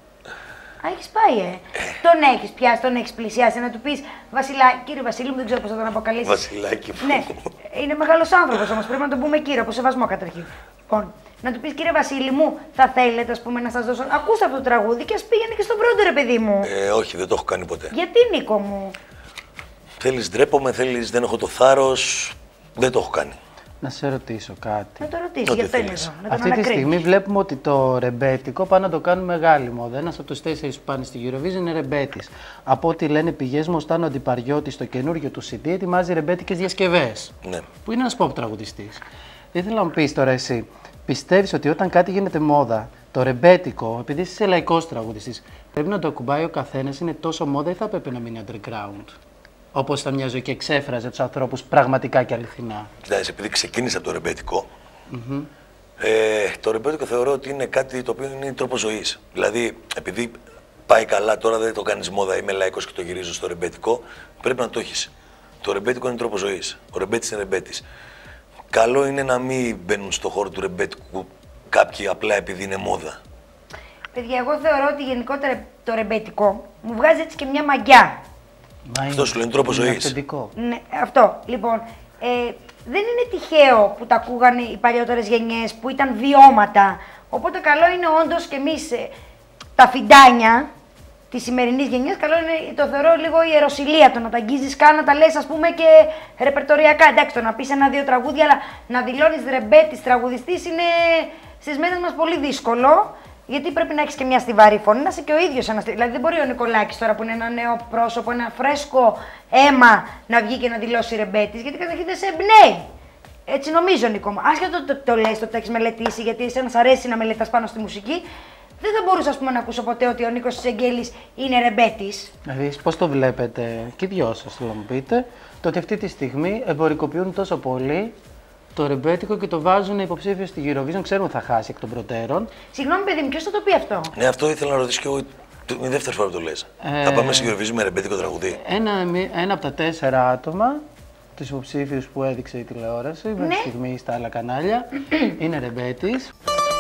Α, έχεις πάει, ε. τον έχεις πιάσει, τον έχεις πλησιάσει, να του πεις, Βασιλά, κύριε Βασίλη μου, δεν ξέρω πώς θα τον αποκαλέσεις. Βασιλάκι μου. Ναι, είναι μεγάλος άνθρωπος όμως, πρέπει να τον πούμε κύριο, από σεβασμό καταρχήν. Λοιπόν, να του πεις, κύριε Βασίλη μου, θα θέλετε, ας πούμε, να σας δώσω. Ακούστε αυτό το τραγούδι και ας πήγαινε και στον πρώτο, ρε παιδί μου. Ε, όχι, δεν το έχω κάνει ποτέ. Γιατί, Νίκο μου? Θέλεις ντρέπομαι, θέλεις δεν έχω το θάρρος. Δεν το έχω κάνει. Να σε ρωτήσω κάτι. Να το ρωτήσει, Ό,τι γι' αυτό είναι θέλεις. εδώ. Να τον Αυτή τη ανακρίνεις. στιγμή βλέπουμε ότι το ρεμπέτικο πάνε να το κάνουν μεγάλη μόδα. Ένας από τους τέσσερις που πάνε στη Eurovision είναι ρεμπέτης. Από ό,τι λένε πηγές μου, ο Στάνο Αντιπαριώτης στο καινούργιο του σι ντι ετοιμάζει ρεμπέτικες διασκευές. Ναι. Που είναι ένας pop τραγουδιστής. Ήθελα να μου πεις τώρα εσύ, πιστεύεις ότι όταν κάτι γίνεται μόδα, το ρεμπέτικο, επειδή είσαι λαϊκός τραγουδιστής, πρέπει να το ακουμπάει ο καθένας, είναι τόσο μόδα ή θα πρέπει να μείνει underground? Όπως θα μια ζωή και εξέφραζε τους ανθρώπους πραγματικά και αληθινά. Κοιτάξτε, επειδή ξεκίνησα από το ρεμπέτικο, mm-hmm. ε, το ρεμπέτικο θεωρώ ότι είναι κάτι το οποίο είναι τρόπο ζωής. Δηλαδή, επειδή πάει καλά, τώρα δεν το κάνεις μόδα, είμαι λαϊκός και το γυρίζω στο ρεμπέτικο, πρέπει να το έχεις. Το ρεμπέτικο είναι τρόπο ζωής. Ο ρεμπέτης είναι ρεμπέτης. Καλό είναι να μην μπαίνουν στο χώρο του ρεμπέτικου κάποιοι απλά επειδή είναι μόδα. Παιδιά, εγώ θεωρώ ότι γενικότερα το ρεμπέτικο μου βγάζει έτσι και μια μαγιά. Μα Αυτό σου λένε τρόπο είναι ζωής. αυθεντικό. Ναι, αυτό. Λοιπόν, ε, δεν είναι τυχαίο που τα ακούγανε οι παλιότερες γενιές, που ήταν βιώματα. Οπότε καλό είναι όντως και εμείς ε, τα φιντάνια της σημερινής γενιάς, καλό είναι, το θεωρώ λίγο ιεροσυλία, το να τα αγγίζεις καν, να τα λες ας πούμε και ρεπερτοριακά. Εντάξει, το να πεις ένα-δύο τραγούδια, αλλά να δηλώνεις ρεμπέτης τραγουδιστής είναι στις μέρες μας πολύ δύσκολο. Γιατί πρέπει να έχεις και μια στιβαρή φωνή, να είσαι και ο ίδιος ένα στιβαρή. Δηλαδή δεν μπορεί ο Νικολάκης τώρα που είναι ένα νέο πρόσωπο, ένα φρέσκο αίμα να βγει και να δηλώσει ρεμπέτης, γιατί καταρχήν δεν σε εμπνέει. Έτσι νομίζω, Νικό μου. Άσχετο το, το, το λες, το, το έχεις μελετήσει, γιατί εσένα σ' αρέσει να μελετάς πάνω στη μουσική, δεν θα μπορούσα ας πούμε, να ακούσω ποτέ ότι ο Νίκος Σεγγέλης είναι ρεμπέτης. Δηλαδή, πώς το βλέπετε, και οι δυο σας θέλω να μου πείτε, το ότι αυτή τη στιγμή εμπορικοποιούν τόσο πολύ το ρεμπέτικο και το βάζουν υποψήφιο στη Eurovision. Ξέρουμε ότι θα χάσει εκ των προτέρων. Συγγνώμη, παιδί μου, ποιος θα το πει αυτό? Ναι, αυτό ήθελα να ρωτήσω και εγώ. Είναι η δεύτερη φορά που το λες. Ε, Θα πάμε στη Eurovision με ρεμπέτικο τραγουδί. Ένα, ένα από τα τέσσερα άτομα, τους υποψήφιους που έδειξε η τηλεόραση, μέχρι Ναι. τη στιγμή στα άλλα κανάλια, είναι ρεμπέτης.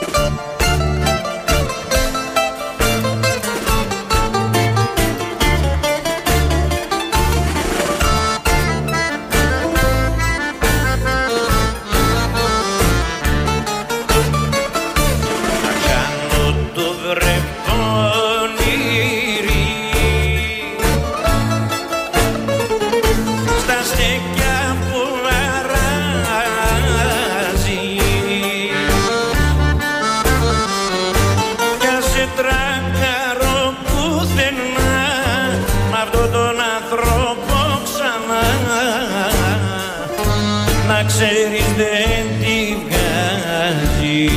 Ξέρεις δεν τη βγάζει.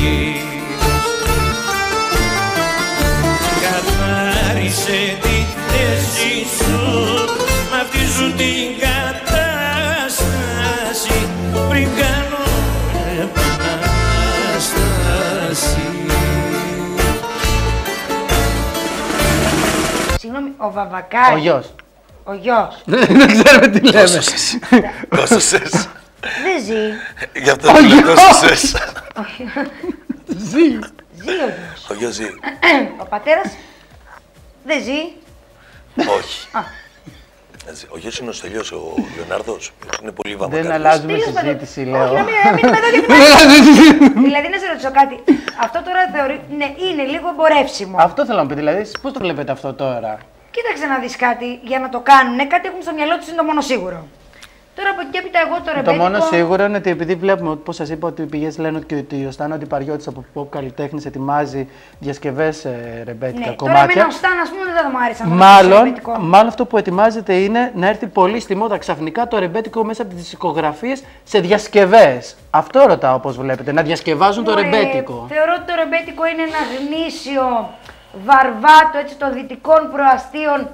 Καθάρισε τη θέση σου μ' αυτή σου την κατάσταση πριν κάνω επανάσταση. Συγγνώμη, ο Βαβακάρης. Ο γιος. Ο γιος. Δεν ξέρουμε τι λέμε. Κώστασες. Κώστασες. Δεν ζει. Γι' αυτό το λέω Κώστασες. Ζει. Ζει ο γιος. Ο γιος ζει. Ο πατέρας δεν ζει. Όχι. Ο γιος είναι ο Στέλιος, ο Λεωνάρδος. Είναι πολύ βαμβακάρδος. Δεν αλλάζουμε Τέλος πάντων. συζήτηση, λέω. Όχι, να μην να μείνουμε εδώ γιατί Δηλαδή, να σε ρωτήσω κάτι. Αυτό τώρα θεωρεί. Ναι, είναι λίγο εμπορεύσιμο. Αυτό θέλω να πει, δηλαδή, πώς το βλέπετε αυτό τώρα. Κοίταξε να δεις κάτι για να το κάνουν. Ναι, κάτι έχουν στο μυαλό τους, είναι το μόνο σίγουρο. Τώρα από εκεί και έπειτα εγώ το ρεμπέτικο... Το μόνο σίγουρο είναι ότι επειδή βλέπουμε, πώς σας είπα, ότι οι πηγές λένε ότι ο Στάν Αντιπαριώτης από Pop Καλλιτέχνης ετοιμάζει διασκευές ε, ρεμπέτικα ναι, κομμάτια. Τώρα εμένα ο Στάν, ας πούμε, δεν θα μου άρεσε. Μάλλον, μάλλον αυτό που ετοιμάζεται είναι να έρθει πολύ στη μόδα ξαφνικά το ρεμπέτικο μέσα από τις δισκογραφίες σε διασκευές. Αυτό ρωτάω, πώς βλέπετε, να διασκευάζουν το ρεμπέτικο. Θεωρώ ότι το ρεμπέτικο είναι ένα γνήσιο, βαρβάτο, έτσι, των δυτικών προαστίων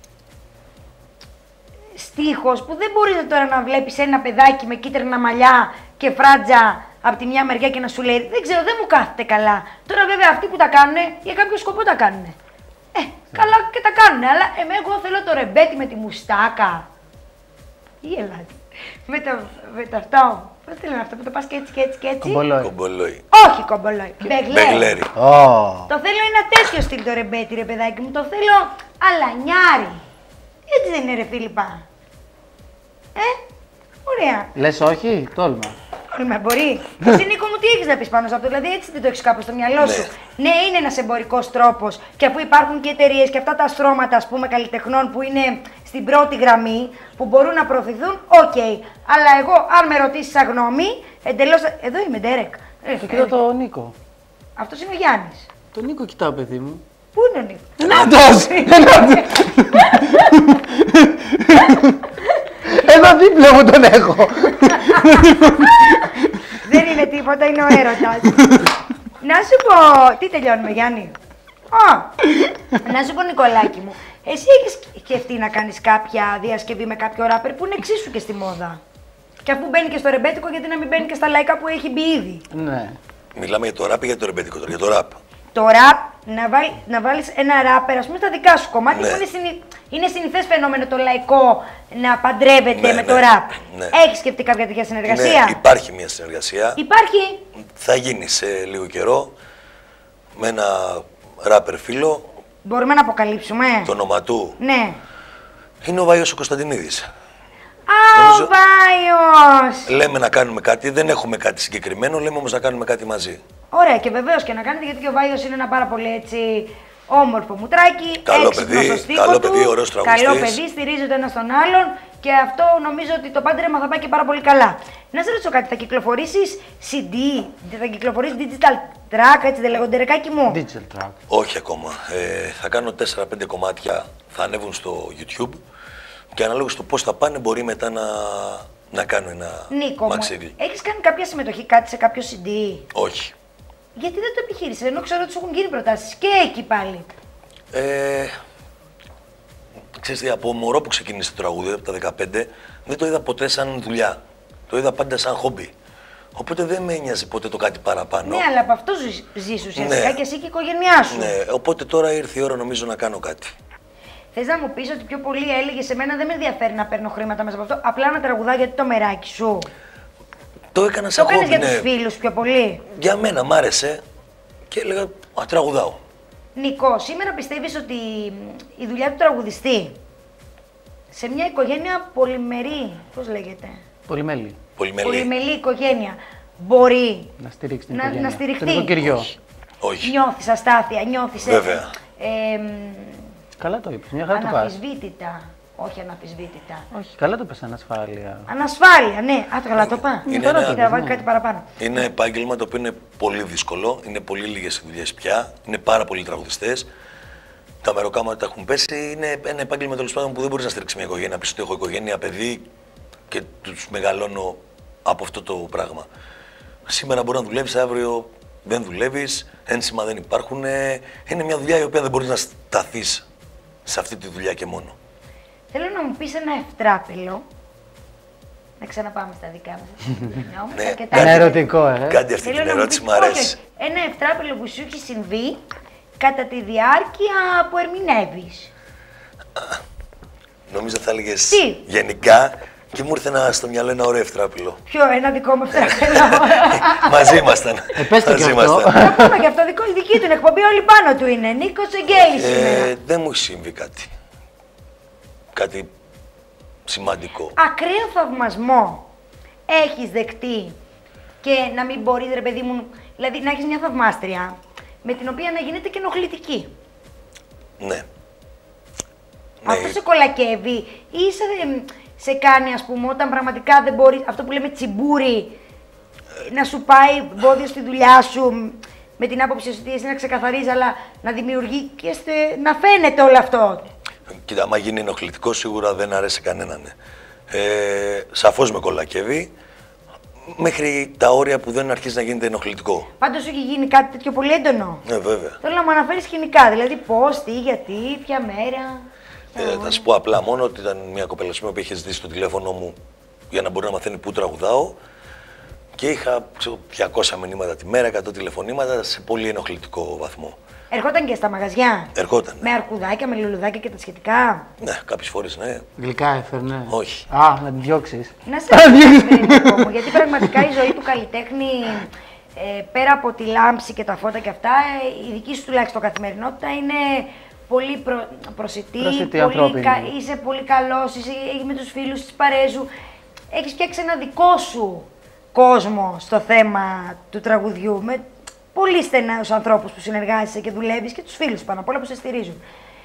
στίχος που δεν μπορείς τώρα να βλέπεις ένα παιδάκι με κίτρινα μαλλιά και φράτζα από τη μια μεριά και να σου λέει δεν ξέρω, δεν μου κάθεται καλά. Τώρα βέβαια αυτοί που τα κάνουν για κάποιο σκοπό τα κάνουν. Ε, καλά και τα κάνουν, αλλά εμένα εγώ θέλω το ρεμπέτι με τη μουστάκα. Ή ελάτε. Με το, με το αυτό. Πώς το λένε αυτό που το πας και έτσι και έτσι και έτσι. Κομπολόι. Κομπολόι. Όχι κομπολόι. Μπεγλέρι. Oh. Το θέλω ένα τέτοιο στυλ το ρεμπέτι, ρε παιδάκι μου. Το θέλω αλανιάρι. Έτσι δεν είναι, ρε Φίλιππα. Ε, ωραία. Λες όχι, τόλμα. Τόλμα, μπορεί. Εσύ, Νίκο μου, τι έχεις να πεις πάνω σε αυτό, δηλαδή έτσι δεν το έχεις κάπου στο μυαλό σου. Ναι, είναι ένας εμπορικός τρόπος και αφού υπάρχουν και εταιρείες και αυτά τα στρώματα, ας πούμε, καλλιτεχνών που είναι στην πρώτη γραμμή, που μπορούν να προωθηθούν, οκ. Okay. Αλλά εγώ, αν με ρωτήσεις σαν γνώμη, εντελώς. Εδώ είμαι, Ντέρεκ. Ε, το κοιτάω τον Νίκο. Αυτός είναι ο Γιάννης. Τον Νίκο κοιτάω, παιδί μου. Πού είναι ο Νίκο? Νάτος! Εδώ δίπλα μου τον έχω. Δεν είναι τίποτα, είναι ο έρωτας. Να σου πω, τι τελειώνουμε, Γιάννη? Ω, να σου πω, Νικολάκη μου, εσύ έχεις σκεφτεί να κάνεις κάποια διασκευή με κάποιο ράπερ που είναι εξίσου και στη μόδα? Και αφού μπαίνει και στο ρεμπέτικο, γιατί να μην μπαίνει και στα λαϊκά που έχει μπει ήδη? Ναι. Μιλάμε για το ράπ ή για το ρεμπέτικο τώρα, για το ράπ. Το ραπ, να, βάλ, να βάλεις ένα ράπερ, ας πούμε, στα δικά σου κομμάτια, Ναι. που είναι, συνη, είναι συνηθές φαινόμενο το λαϊκό να παντρεύεται Ναι, με ναι, το ραπ. ναι. Έχεις σκεφτεί κάποια τέτοια συνεργασία? Ναι, υπάρχει μια συνεργασία. Υπάρχει. Θα γίνει σε λίγο καιρό με ένα ράπερ φίλο. Μπορούμε να αποκαλύψουμε? Το όνομα του Ναι. είναι ο Βάιος ο Κωνσταντινίδης. Α, Νομίζω- ο Βάιος! Λέμε να κάνουμε κάτι, δεν έχουμε κάτι συγκεκριμένο, λέμε όμως να κάνουμε κάτι μαζί. Ωραία, και βεβαίως και να κάνετε, γιατί και ο Βάιος είναι ένα πάρα πολύ έτσι όμορφο μουτράκι. Καλό έξυπνος παιδί, στο στίχο καλό του, παιδί, ωραίος τραγουδιστής. Καλό παιδί, στηρίζεται ένας τον άλλον και αυτό νομίζω ότι το πάντρεμα θα πάει και πάρα πολύ καλά. Να σε ρωτήσω κάτι, θα κυκλοφορήσεις σι ντι, θα κυκλοφορήσεις digital track, έτσι δεν λέγονται, ρεκάκι μου? Digital track. Όχι ακόμα. Ε, θα κάνω τέσσερα πέντε κομμάτια, θα ανέβουν στο YouTube και ανάλογα στο πώς θα πάνε μπορεί μετά να, να κάνω ένα Νίκο μου, maxi. έχεις κάνει κάποια συμμετοχή κάτι σε κάποιο σι ντι? Όχι. Γιατί δεν το επιχείρησες, ενώ ξέρω ότι σου έχουν γίνει προτάσεις και εκεί πάλι. Ε, ξέρεις τι, από μωρό που ξεκίνησε το τραγούδι, από τα δεκαπέντε, δεν το είδα ποτέ σαν δουλειά. Το είδα πάντα σαν χόμπι. Οπότε δεν με ένοιαζε ποτέ το κάτι παραπάνω. Ναι, αλλά από αυτό ζεις, ζεις ουσιαστικά Ναι. και εσύ και η οικογένειά σου. Ναι, οπότε τώρα ήρθε η ώρα νομίζω να κάνω κάτι. Θες να μου πεις ότι πιο πολύ έλεγε σε μένα δεν με ενδιαφέρει να παίρνω χρήματα μέσα από αυτό, απλά να τραγουδάω γιατί το μεράκι σου. Το έκανα Το σαν έκανες χόμπι, για ναι. τους φίλους πιο πολύ. Για μένα μ' άρεσε και έλεγα α, τραγουδάω. Νικό, σήμερα πιστεύεις ότι η δουλειά του τραγουδιστή σε μια οικογένεια πολυμερή, πώς λέγεται, Πολυμέλη. Πολυμελή. πολυμελή οικογένεια, μπορεί Να στηρίξει την να, οικογένεια. να στηριχτεί? Το νοικοκυριό. Όχι. Νιώθεις αστάθεια, νιώθεις ε, Βέβαια. ε, Καλά το είπες, μια χαρά το πας. αναμφισβήτητα. Όχι αναμφισβήτητα. Όχι, καλά το πες, ανασφάλεια. Ανασφάλεια, ναι. Α, το καλά το είπα. Είναι Τώρα ένα- θα βάλει κάτι παραπάνω. Είναι επάγγελμα το οποίο είναι πολύ δύσκολο, είναι πολύ λίγες οι δουλειές πια, είναι πάρα πολλοί τραγουδιστές. Τα μεροκάματα έχουν πέσει, είναι ένα επάγγελμα τέλος πάντων που δεν μπορείς να στηρίξει μια οικογένεια. Να πεις ότι έχω οικογένεια, παιδί και τους μεγαλώνω από αυτό το πράγμα. Σήμερα μπορεί να δουλεύεις, αύριο δεν δουλεύεις, ένσημα δεν υπάρχουν. Είναι μια δουλειά η οποία δεν μπορείς να σταθείς σε αυτή τη δουλειά και μόνο. Θέλω να μου πεις ένα ευτράπελο. Να ξαναπάμε στα δικά μας. Ναι, Αρκετά. Ένα ερωτικό, ε. Κάντε αυτή Θέλω την να μου ερώτηση, πεις, μου αρέσει. όχι, ένα ευτράπελο που σου έχει συμβεί κατά τη διάρκεια που ερμηνεύεις. Νομίζω θα έλεγες Τι? γενικά Και μου ήρθε ένα, στο μυαλό ένα ωραίο ευτράπηλο. Ποιο, ένα δικό μου ευτράπηλο. Μαζί ήμασταν. Ε, πες το Μαζί κι αυτό. ήμασταν. Να πούμε και αυτό, δικό, η δική του είναι εκπομπή, όλοι πάνω του είναι. Νίκος Εγγέλης σήμερα. Ε, δεν μου έχει συμβεί κάτι. Κάτι σημαντικό. Ακραίο θαυμασμό έχεις δεκτεί και να μην μπορείς, ρε παιδί μου, δηλαδή να έχεις μια θαυμάστρια με την οποία να γίνεται και ενοχλητική. Ναι. Αυτό Ναι. σε κολακεύει ή σε, σε κάνει, ας πούμε, όταν πραγματικά δεν μπορείς, αυτό που λέμε τσιμπούρι, να σου πάει βόδιο στη δουλειά σου, με την άποψη ότι εσύ να ξεκαθαρίζει, αλλά να δημιουργεί και στε, να φαίνεται όλο αυτό. Κοίτα, άμα γίνει ενοχλητικό, σίγουρα δεν αρέσει κανέναν. Ε, σαφώς με κολακεύει, μέχρι τα όρια που δεν αρχίζει να γίνεται ενοχλητικό. Πάντως σου έχει γίνει κάτι τέτοιο πολύ έντονο. Ναι, βέβαια. Θέλω να μου αναφέρεις σκηνικά, δηλαδή πώς, τι, γιατί, ποια μέρα. Ε, θα σου πω απλά μόνο ότι ήταν μια κοπέλα που είχε ζητήσει το τηλέφωνο μου για να μπορεί να μαθαίνει πού τραγουδάω και είχα ξέρω, διακόσια μηνύματα τη μέρα, εκατό τηλεφωνήματα σε πολύ ενοχλητικό βαθμό. Ερχόταν και στα μαγαζιά. Ερχόταν. Με αρκουδάκια, με λουλουδάκια και τα σχετικά. Ναι, κάποιες φορές ναι. Γλυκά έφερνε. Όχι. Α, να την διώξεις. Να σε ρωτήσω, Νίκο μου, γιατί πραγματικά η ζωή του καλλιτέχνη, ε, πέρα από τη λάμψη και τα φώτα και αυτά, ε, η δική σου τουλάχιστον καθημερινότητα είναι πολύ προ, προσιτή, Προσιτή, πολύ ανθρώπινη. κα, είσαι πολύ καλός, είσαι με τους φίλους της παρέας σου. Έχεις φτιάξει ένα δικό σου κόσμο στο θέμα του τραγουδιού, με πολύ στενούς ανθρώπους που συνεργάζεσαι και δουλεύεις και τους φίλους πάνω απ' όλα που σε στηρίζουν.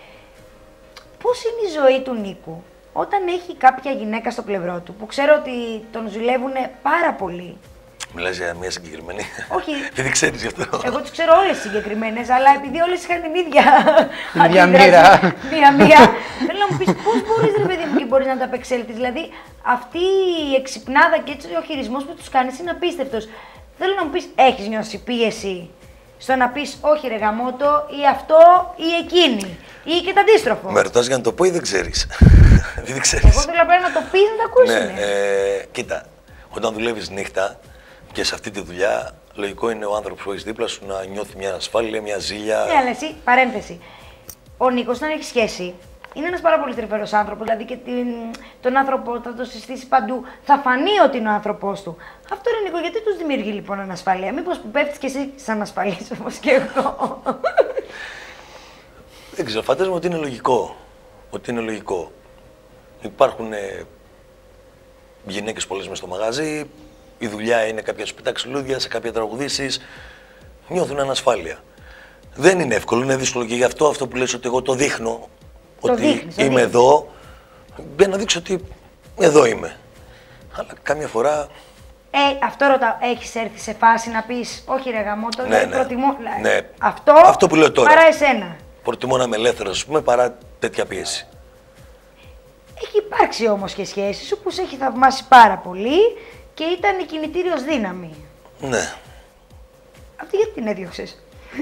Πώς είναι η ζωή του Νίκου όταν έχει κάποια γυναίκα στο πλευρό του, που ξέρω ότι τον ζηλεύουν πάρα πολύ. Μιλάς για μια συγκεκριμένη. Όχι. Δεν ξέρεις γι' αυτό. Εγώ τις ξέρω όλες συγκεκριμένες, αλλά επειδή όλες είχαν την ίδια Την ίδια αντίδραση, μοίρα. μία-μία, θέλω να μου πεις πώς μπορείς, ρε παιδί μου, και μπορείς να τα απεξέλθεις. Δηλαδή, αυτή η εξυπνάδα και έτσι ο χειρισμός που τους κάνεις είναι απίστευτος. Θέλω να μου πεις, έχεις νιώσει πίεση στο να πεις όχι ρε γαμώτο, ή αυτό ή εκείνη, ή και το αντίστροφο. Με ρωτάς για να το πω ή δεν ξέρεις. Δεν ξέρεις. Εγώ θέλω απλά να το πεις να τα ακούσουν. Ναι, ε, κοίτα, όταν δουλεύεις νύχτα και σε αυτή τη δουλειά, λογικό είναι ο άνθρωπος που έχεις δίπλα σου να νιώθει μια ασφάλεια, μια ζήλια. Ναι, αλλά εσύ, παρένθεση. Ο Νίκος, όταν έχει σχέση, είναι ένας πάρα πολύ τρυφερός άνθρωπος. Δηλαδή και την, τον άνθρωπο θα το συστήσει παντού. Θα φανεί ότι είναι ο άνθρωπός του. Αυτό είναι, Νίκο, γιατί τους δημιουργεί λοιπόν ανασφάλεια. Μήπως που πέφτεις κι εσύ σαν ασφαλής όπως και εγώ. Δεν ξέρω, φαντάζομαι ότι είναι λογικό. Ότι είναι λογικό. Υπάρχουν ε, γυναίκες πολλές μες στο μαγαζί, η δουλειά είναι κάποια σου πετάξει λούδια, σε κάποια τραγουδήσεις, νιώθουν ανασφάλεια. Δεν είναι εύκολο, είναι δύσκολο και γι' αυτό αυτό που λες ότι εγώ το δείχνω, Το ότι δείχνεις, το είμαι δείχνεις. εδώ, για να δείξω ότι εδώ είμαι. Αλλά κάμια φορά, Ε, αυτό ρωτάω, έχεις έρθει σε φάση να πεις όχι ρε γαμώτο, Ναι, δηλαδή ναι. προτιμώ. Ναι. Αυτό, Αυτό που λέω τώρα. παρά εσένα. προτιμώ να είμαι ελεύθερος, ας πούμε, παρά τέτοια πίεση. Έχει υπάρξει όμως και σχέση σου που σε έχει θαυμάσει πάρα πολύ και ήταν η κινητήριος δύναμη. Ναι, Αυτή γιατί την έδιωξες?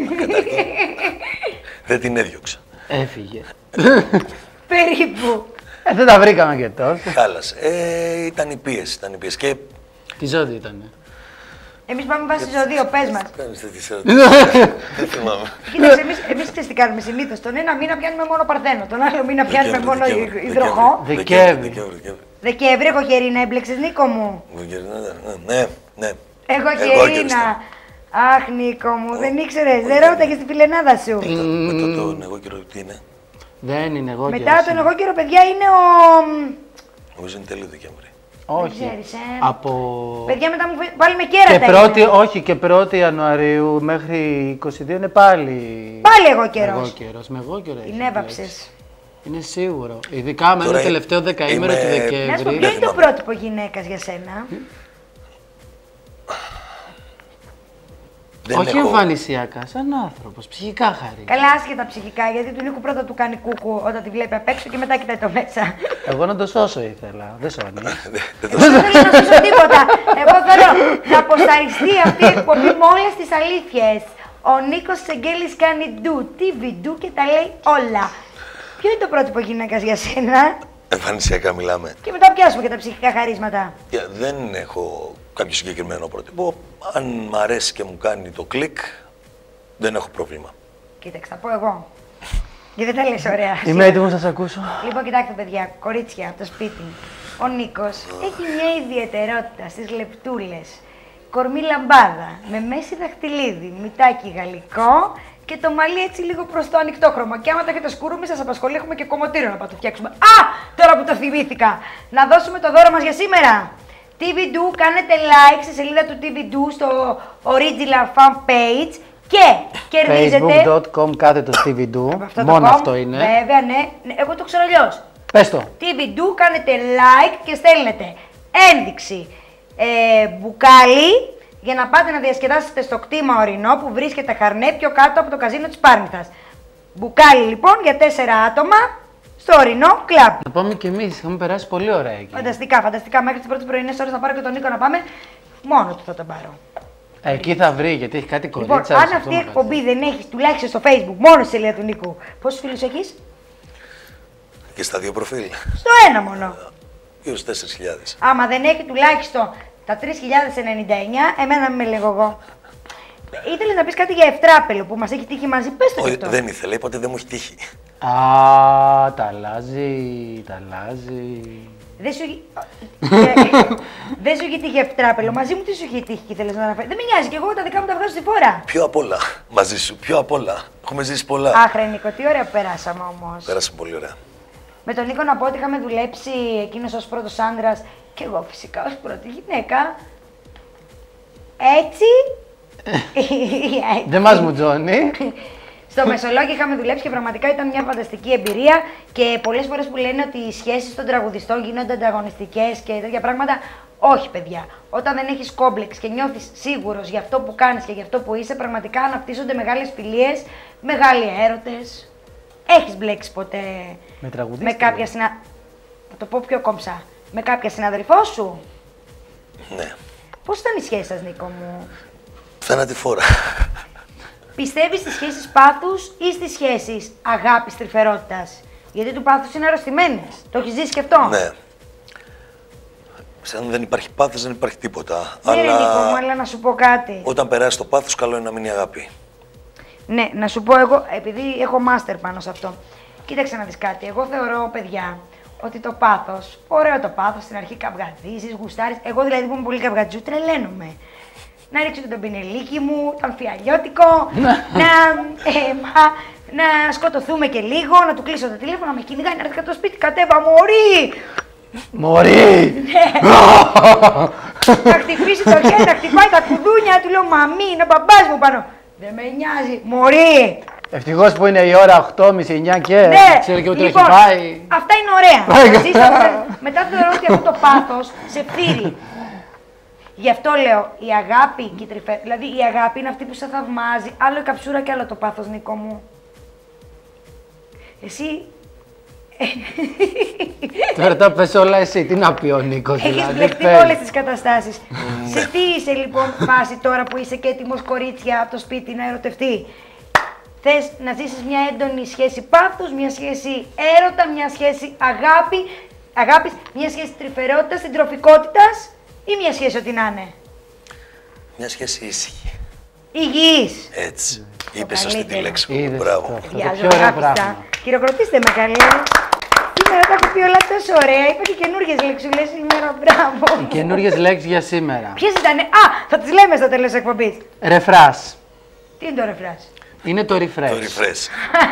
δεν την έδιωξα. Έφυγε. Περίπου. Ε, δεν τα βρήκαμε και τόσο. Χάλασε. Ε, ήταν η πίεση, ήταν η πίεση. Και Τι ζώδιο ήτανε. Εμείς πάμε βάσει ζωδίο, πες μας. κάνεις τέτοιες ερωτήσεις. Δεν θυμάμαι. Κοίταξε, εμείς, εμείς ξέρεις τι κάνουμε συνήθως. Τον ένα μήνα πιάνουμε μόνο Παρθένο, τον άλλο μήνα πιάνουμε Δεκέμβρη, μόνο Δεκέμβρη, υδροχό. Δεκέμβρη. Δεκέμβρη, Δεκέμβρη. Δεκέμβρη, έχω χερίνα, έμπλεξες Νίκο μου. Δεκέμβρη, ναι, ναι, ναι. Έχω Εγώ χερίνα. Αχ, Νίκο μου, δεν ήξερες, δεν ρώταγες τη φιλενάδα σου. Μετά τον εγώ καιρό, τι είναι. Δεν είναι εγώ Μετά και τον εσύ. εγώ καιρό, παιδιά, είναι ο... Νομίζω είναι τέλειο Δεκέμβρη. Όχι. ξέρεις, ε. Από... Παιδιά, μετά μου φε- πάλι με Και κέρατα πρώτη, είναι. όχι, και πρώτη Ιανουαρίου μέχρι είκοσι δύο είναι πάλι... Πάλι εγώ Εγώ καιρός. καιρός. Με εγώ καιρό έχει Την έβαψες. Είναι σίγουρο. Ειδικά με Τώρα το τελευταίο δεκαήμερο είμαι- του Να σου πω, Δεκέμβρη. ποιο είναι το θυμάμαι. πρότυπο γυναίκας για σένα? Δεν Όχι έχω- εμφανισιακά, σαν άνθρωπος, ψυχικά χαρή. Καλά, άσχετα ψυχικά, γιατί του Νίκου πρώτα του κάνει κούκου όταν τη βλέπει απ' έξω και μετά κοιτάει το μέσα. Εγώ να το σώσω ήθελα, δεν σώνει. Δεν- δεν το Δεν θέλω να σώσω τίποτα. Εγώ θέλω να αποσταριστεί αυτή η εκπομπή με όλες τις αλήθειες. Ο Νίκος Εγγέλης κάνει ντου, τι βιντού και τα λέει όλα. Ποιο είναι το πρότυπο γυναίκας για σένα? Εμφανισιακά μιλάμε. Και μετά πιάσουμε και τα ψυχικά χαρίσματα. Για- Δεν έχω κάποιο συγκεκριμένο πρότυπο. Αν μ' αρέσει και μου κάνει το κλικ, δεν έχω πρόβλημα. Κοίταξε, θα πω εγώ. Γιατί δεν τα λες ωραία. Είμαι έτοιμος να σας ακούσω. Λοιπόν, κοιτάξτε, παιδιά, κορίτσια από το σπίτι. Ο Νίκος έχει μια ιδιαιτερότητα στις λεπτούλες. Κορμί λαμπάδα, με μέση δαχτυλίδι, μυτάκι γαλλικό και το μαλλί έτσι λίγο προς το ανοιχτό χρώμα. Και άμα τα έχετε σκουρούμι, σας απασχολεί, έχουμε και κομμωτήριο να το φτιάξουμε. Α! Τώρα που το θυμήθηκα! Να δώσουμε το δώρο μας για σήμερα. τι βι ντου, κάνετε like στη σελίδα του τι βι ντου στο original fan page και κερδίζετε. facebook dot com κάθετος τι βι ντου. Μόνο com, αυτό είναι. Βέβαια, ναι. ναι. Εγώ το ξέρω αλλιώς. Πες το. τι βι ντου, κάνετε like και στέλνετε ένδειξη ε, μπουκάλι για να πάτε να διασκεδάσετε στο κτήμα Ορεινό που βρίσκεται χαρνέ πιο κάτω από το καζίνο της Πάρνηθας. Μπουκάλι λοιπόν για τέσσερα άτομα στο Ορεινό κλαμπ. Να πάμε κι εμείς, είχαμε περάσει πολύ ωραία εκεί. Φανταστικά, φανταστικά. Μέχρι τις πρώτες πρωινές ώρες να πάρω και τον Νίκο να πάμε. Μόνο του θα τον πάρω. Εκεί θα βρει, γιατί έχει κάτι κορίτσα. Λοιπόν, αν αυτή η εκπομπή δεν έχει τουλάχιστον στο Facebook, μόνο στη σελίδα του Νίκου, πόσους φίλους έχεις? Και στα δύο προφίλ. Στο ένα μόνο. Γύρω στους τέσσερις χιλιάδες. Άμα δεν έχει τουλάχιστον τα τρεις χιλιάδες ενενήντα εννιά, εμένα με λέγω εγώ. Ήθελες να πεις κάτι για Ευτράπελο που μας έχει τύχει μαζί, πες το Όχι, αυτό. δεν ήθελα, είπατε δεν μου έχει τύχει. Α, τα αλλάζει, τα αλλάζει. Δεν σου, έχει- δεν σου έχει τύχει Ευτράπελο, μαζί μου τι σου έχει τύχει και ήθελες να αναφέρεις. Δεν με νοιάζει και εγώ τα δικά μου τα βγάζω στη φόρα. Πιο απ' όλα μαζί σου, πιο απ' όλα. Έχουμε ζήσει πολλά. Αχ, ρε Νίκο, τι ωραία που περάσαμε όμως. Πέρασε πολύ ωραία. Με τον Νίκο να πω ότι είχαμε δουλέψει εκείνος ως πρώτος άντρας και εγώ φυσικά ως πρώτη γυναίκα. Έτσι. Έτσι. Δεν μας μου τζώνει. Στο Μεσολόγιο είχαμε δουλέψει και πραγματικά ήταν μια φανταστική εμπειρία και πολλές φορές που λένε ότι οι σχέσεις των τραγουδιστών γίνονται ανταγωνιστικές και τέτοια πράγματα. Όχι, παιδιά. Όταν δεν έχεις κόμπλεξ και νιώθεις σίγουρος για αυτό που κάνεις και για αυτό που είσαι, πραγματικά αναπτύσσονται μεγάλες φιλίες, μεγάλοι έρωτες. Έχεις μπλέξει ποτέ Με τραγουδίστρια. με κάποια συνα... Θα το πω πιο κομψά. Με κάποια συναδελφό σου. Ναι. Πώς ήταν η σχέση σας, Νίκο μου? Θάνατη φορά. Πιστεύεις στις σχέσεις πάθους ή στις σχέσεις αγάπης τρυφερότητας? Γιατί του πάθους είναι αρρωστημένες. Το έχεις ζήσει και αυτό? Ναι. Σαν δεν υπάρχει πάθος δεν υπάρχει τίποτα. Ναι, ρε Νίκο μου, Αλλά αλλά να σου πω κάτι. όταν περάσει το πάθος, καλό είναι να μείνει η αγάπη. Ναι, να σου πω εγώ, επειδή έχω μάστερ πάνω σε αυτό. Κοίταξε να δεις κάτι. Εγώ θεωρώ, παιδιά, ότι το πάθος, ωραίο το πάθος, στην αρχή καυγαδίζεις, γουστάρεις. Εγώ δηλαδή που είμαι πολύ καυγατζού, τρελαίνομαι. Να ρίξω τον πινελίκι μου, το αμφιαλιώτικο, να, ε, μα, να σκοτωθούμε και λίγο, να του κλείσω το τηλέφωνο, να με κυνηγάει, να έρθει κάτω στο σπίτι, κατέβα, μωρή! Μωρή! Να χτυπήσει το χέρι, να χτυπάει τα κουδούνια, του λέω μαμή, είναι ο μπαμπάς μου πάνω. Δεν με νοιάζει, μωρή! Ευτυχώς που είναι η ώρα οκτώ και μισή εννιά και Ναι, ξέρει και ούτε λοιπόν, έχει πάει. αυτά είναι ωραία. Να ζεις αυτό. Μετά θεωρώ ότι αυτό το πάθος σε φθείρει. Γι' αυτό λέω, η αγάπη και η τρυφέ... Δηλαδή η αγάπη είναι αυτή που σε θαυμάζει. Άλλο η καψούρα και άλλο το πάθος, Νίκο μου. Εσύ... Τώρα τα πες όλα εσύ, τι να πει ο Νίκος Έχεις δηλαδή. μπλεχτεί πες. όλες τις καταστάσεις. Σε τι είσαι λοιπόν φάση τώρα που είσαι και έτοιμος κορίτσια από το σπίτι να ερωτευτεί? Θες να ζήσεις μια έντονη σχέση πάθους, μια σχέση έρωτα, μια σχέση αγάπη, αγάπης, μια σχέση τρυφερότητας, συντροφικότητας ή μια σχέση ό,τι να είναι? Μια σχέση ήσυχη. Υγιής. Έτσι. Είπε σωστή τη καλύτερο. λέξη μου. Είδες Μπράβο. αυτό, αυτό το Γεια πιο σου, ωραίο αγάπηστα. πράγμα. Χειροκροτήστε με καλέ. Σήμερα τα έχω πει όλα τόσο ωραία. Είπα και καινούργιες λέξουλες σήμερα. Μπράβο. Οι καινούργιες λέξεις για σήμερα. Ποιες ήτανε? Α, θα τις λέμε στο τέλος της εκπομπής. Ρεφράς. Τι είναι το ρεφράς? Είναι το refresh. Το refresh.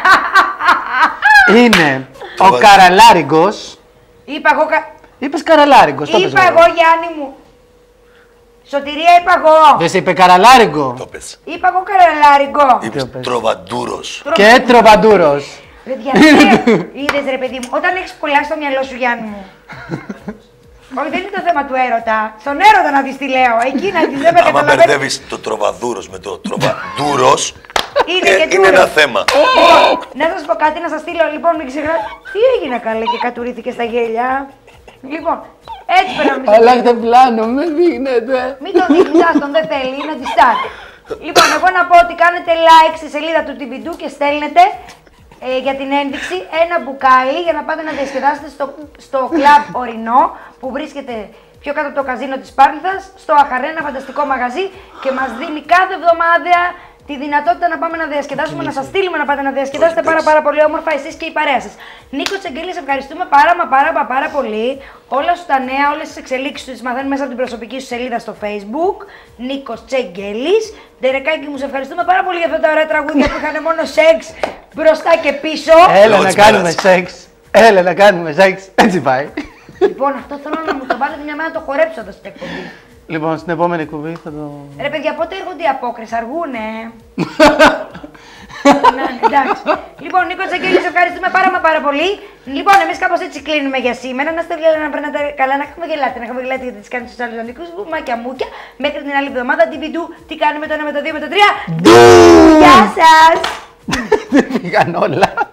Είναι ο Καραλάριγκος. Είπα εγώ, κα... Είπες Καραλάριγκος, το πες είπα εγώ. εγώ Γιάννη μου. Σωτηρία είπα εγώ. Δεν σε είπε Καραλάριγκο. Το πες. Είπα εγώ καραλάρικο. Είπες πες. τροβαντούρος. Και Τροβαντούρος. Παιδιά, είδες ρε παιδί μου, όταν έχεις πολλά στο μυαλό σου Γιάννη μου. Όχι, δεν είναι το θέμα του έρωτα. Στον έρωτα να δεις τι λέω. Εκεί να δεις, δεν με Άμα καταλαβαίνεις. μπερδεύεις το τροβαδούρος με το τροβαντούρος, Είναι ε, και είναι τούρος. ένα θέμα. Να σας πω κάτι, να σας στείλω λοιπόν, μην ξεχνάτε. Τι έγινε καλέ και κατουρήθηκε στα γέλια. Λοιπόν, έτσι περνάμε. Αλλάξτε πλάνο, με δείχνετε. Μην το δείχνεις, άστον, δεν θέλει, είναι αντιστάρ. Λοιπόν, εγώ να πω ότι κάνετε like στη σελίδα του τι βι ντου και στέλνετε ε, για την ένδειξη ένα μπουκάλι για να πάτε να διασκεδάσετε στο, στο κλαμπ Ορεινό που βρίσκεται πιο κάτω από το καζίνο της Πάρνηθας, στο Αχαρέ, ένα φανταστικό μαγαζί και μας δίνει κάθε εβδομάδα τη δυνατότητα να πάμε να διασκεδάσουμε, να σας στείλουμε να πάτε να διασκεδάσετε πάρα, πάρα πολύ όμορφα εσείς και η παρέα σας. Νίκο Τσεγγέλη, σε ευχαριστούμε πάρα μα πάρα, πάρα, πάρα πολύ. Όλα σου τα νέα, όλες τις εξελίξεις σου τις μαθαίνουμε μέσα από την προσωπική σου σελίδα στο Facebook. Νίκος Τσεγγέλης. Ντερεκάκι μου, σε ευχαριστούμε πάρα πολύ για αυτά τα ωραία τραγούδια που είχαν μόνο σεξ μπροστά και πίσω. Έλα να κάνουμε σεξ. Έλα να κάνουμε σεξ. Έτσι πάει. Λοιπόν, αυτό θέλω να μου το βάλετε μια μέρα να το χορέψω εδώ στην εκπομπή. Λοιπόν, στην επόμενη εκπομπή θα το. Ρε παιδιά, πότε έρχονται οι απόκρισεις, αργούνε. Ναι, εντάξει. Λοιπόν, Νίκο Τσεγγέλη, σε ευχαριστούμε πάρα μα πάρα πολύ. Λοιπόν, εμείς κάπως έτσι κλείνουμε για σήμερα. Να είστε καλά, να περνάτε καλά, να έχουμε γελάτε, να έχουμε γελάτε γιατί τις κάνετε στους άλλους ανίκους, μάκια μούκια. Μέχρι την άλλη εβδομάδα, τι βιντού, τι κάνουμε το ένα με το δύο με το τρία. Γεια σας! Δεν πήγαν όλα.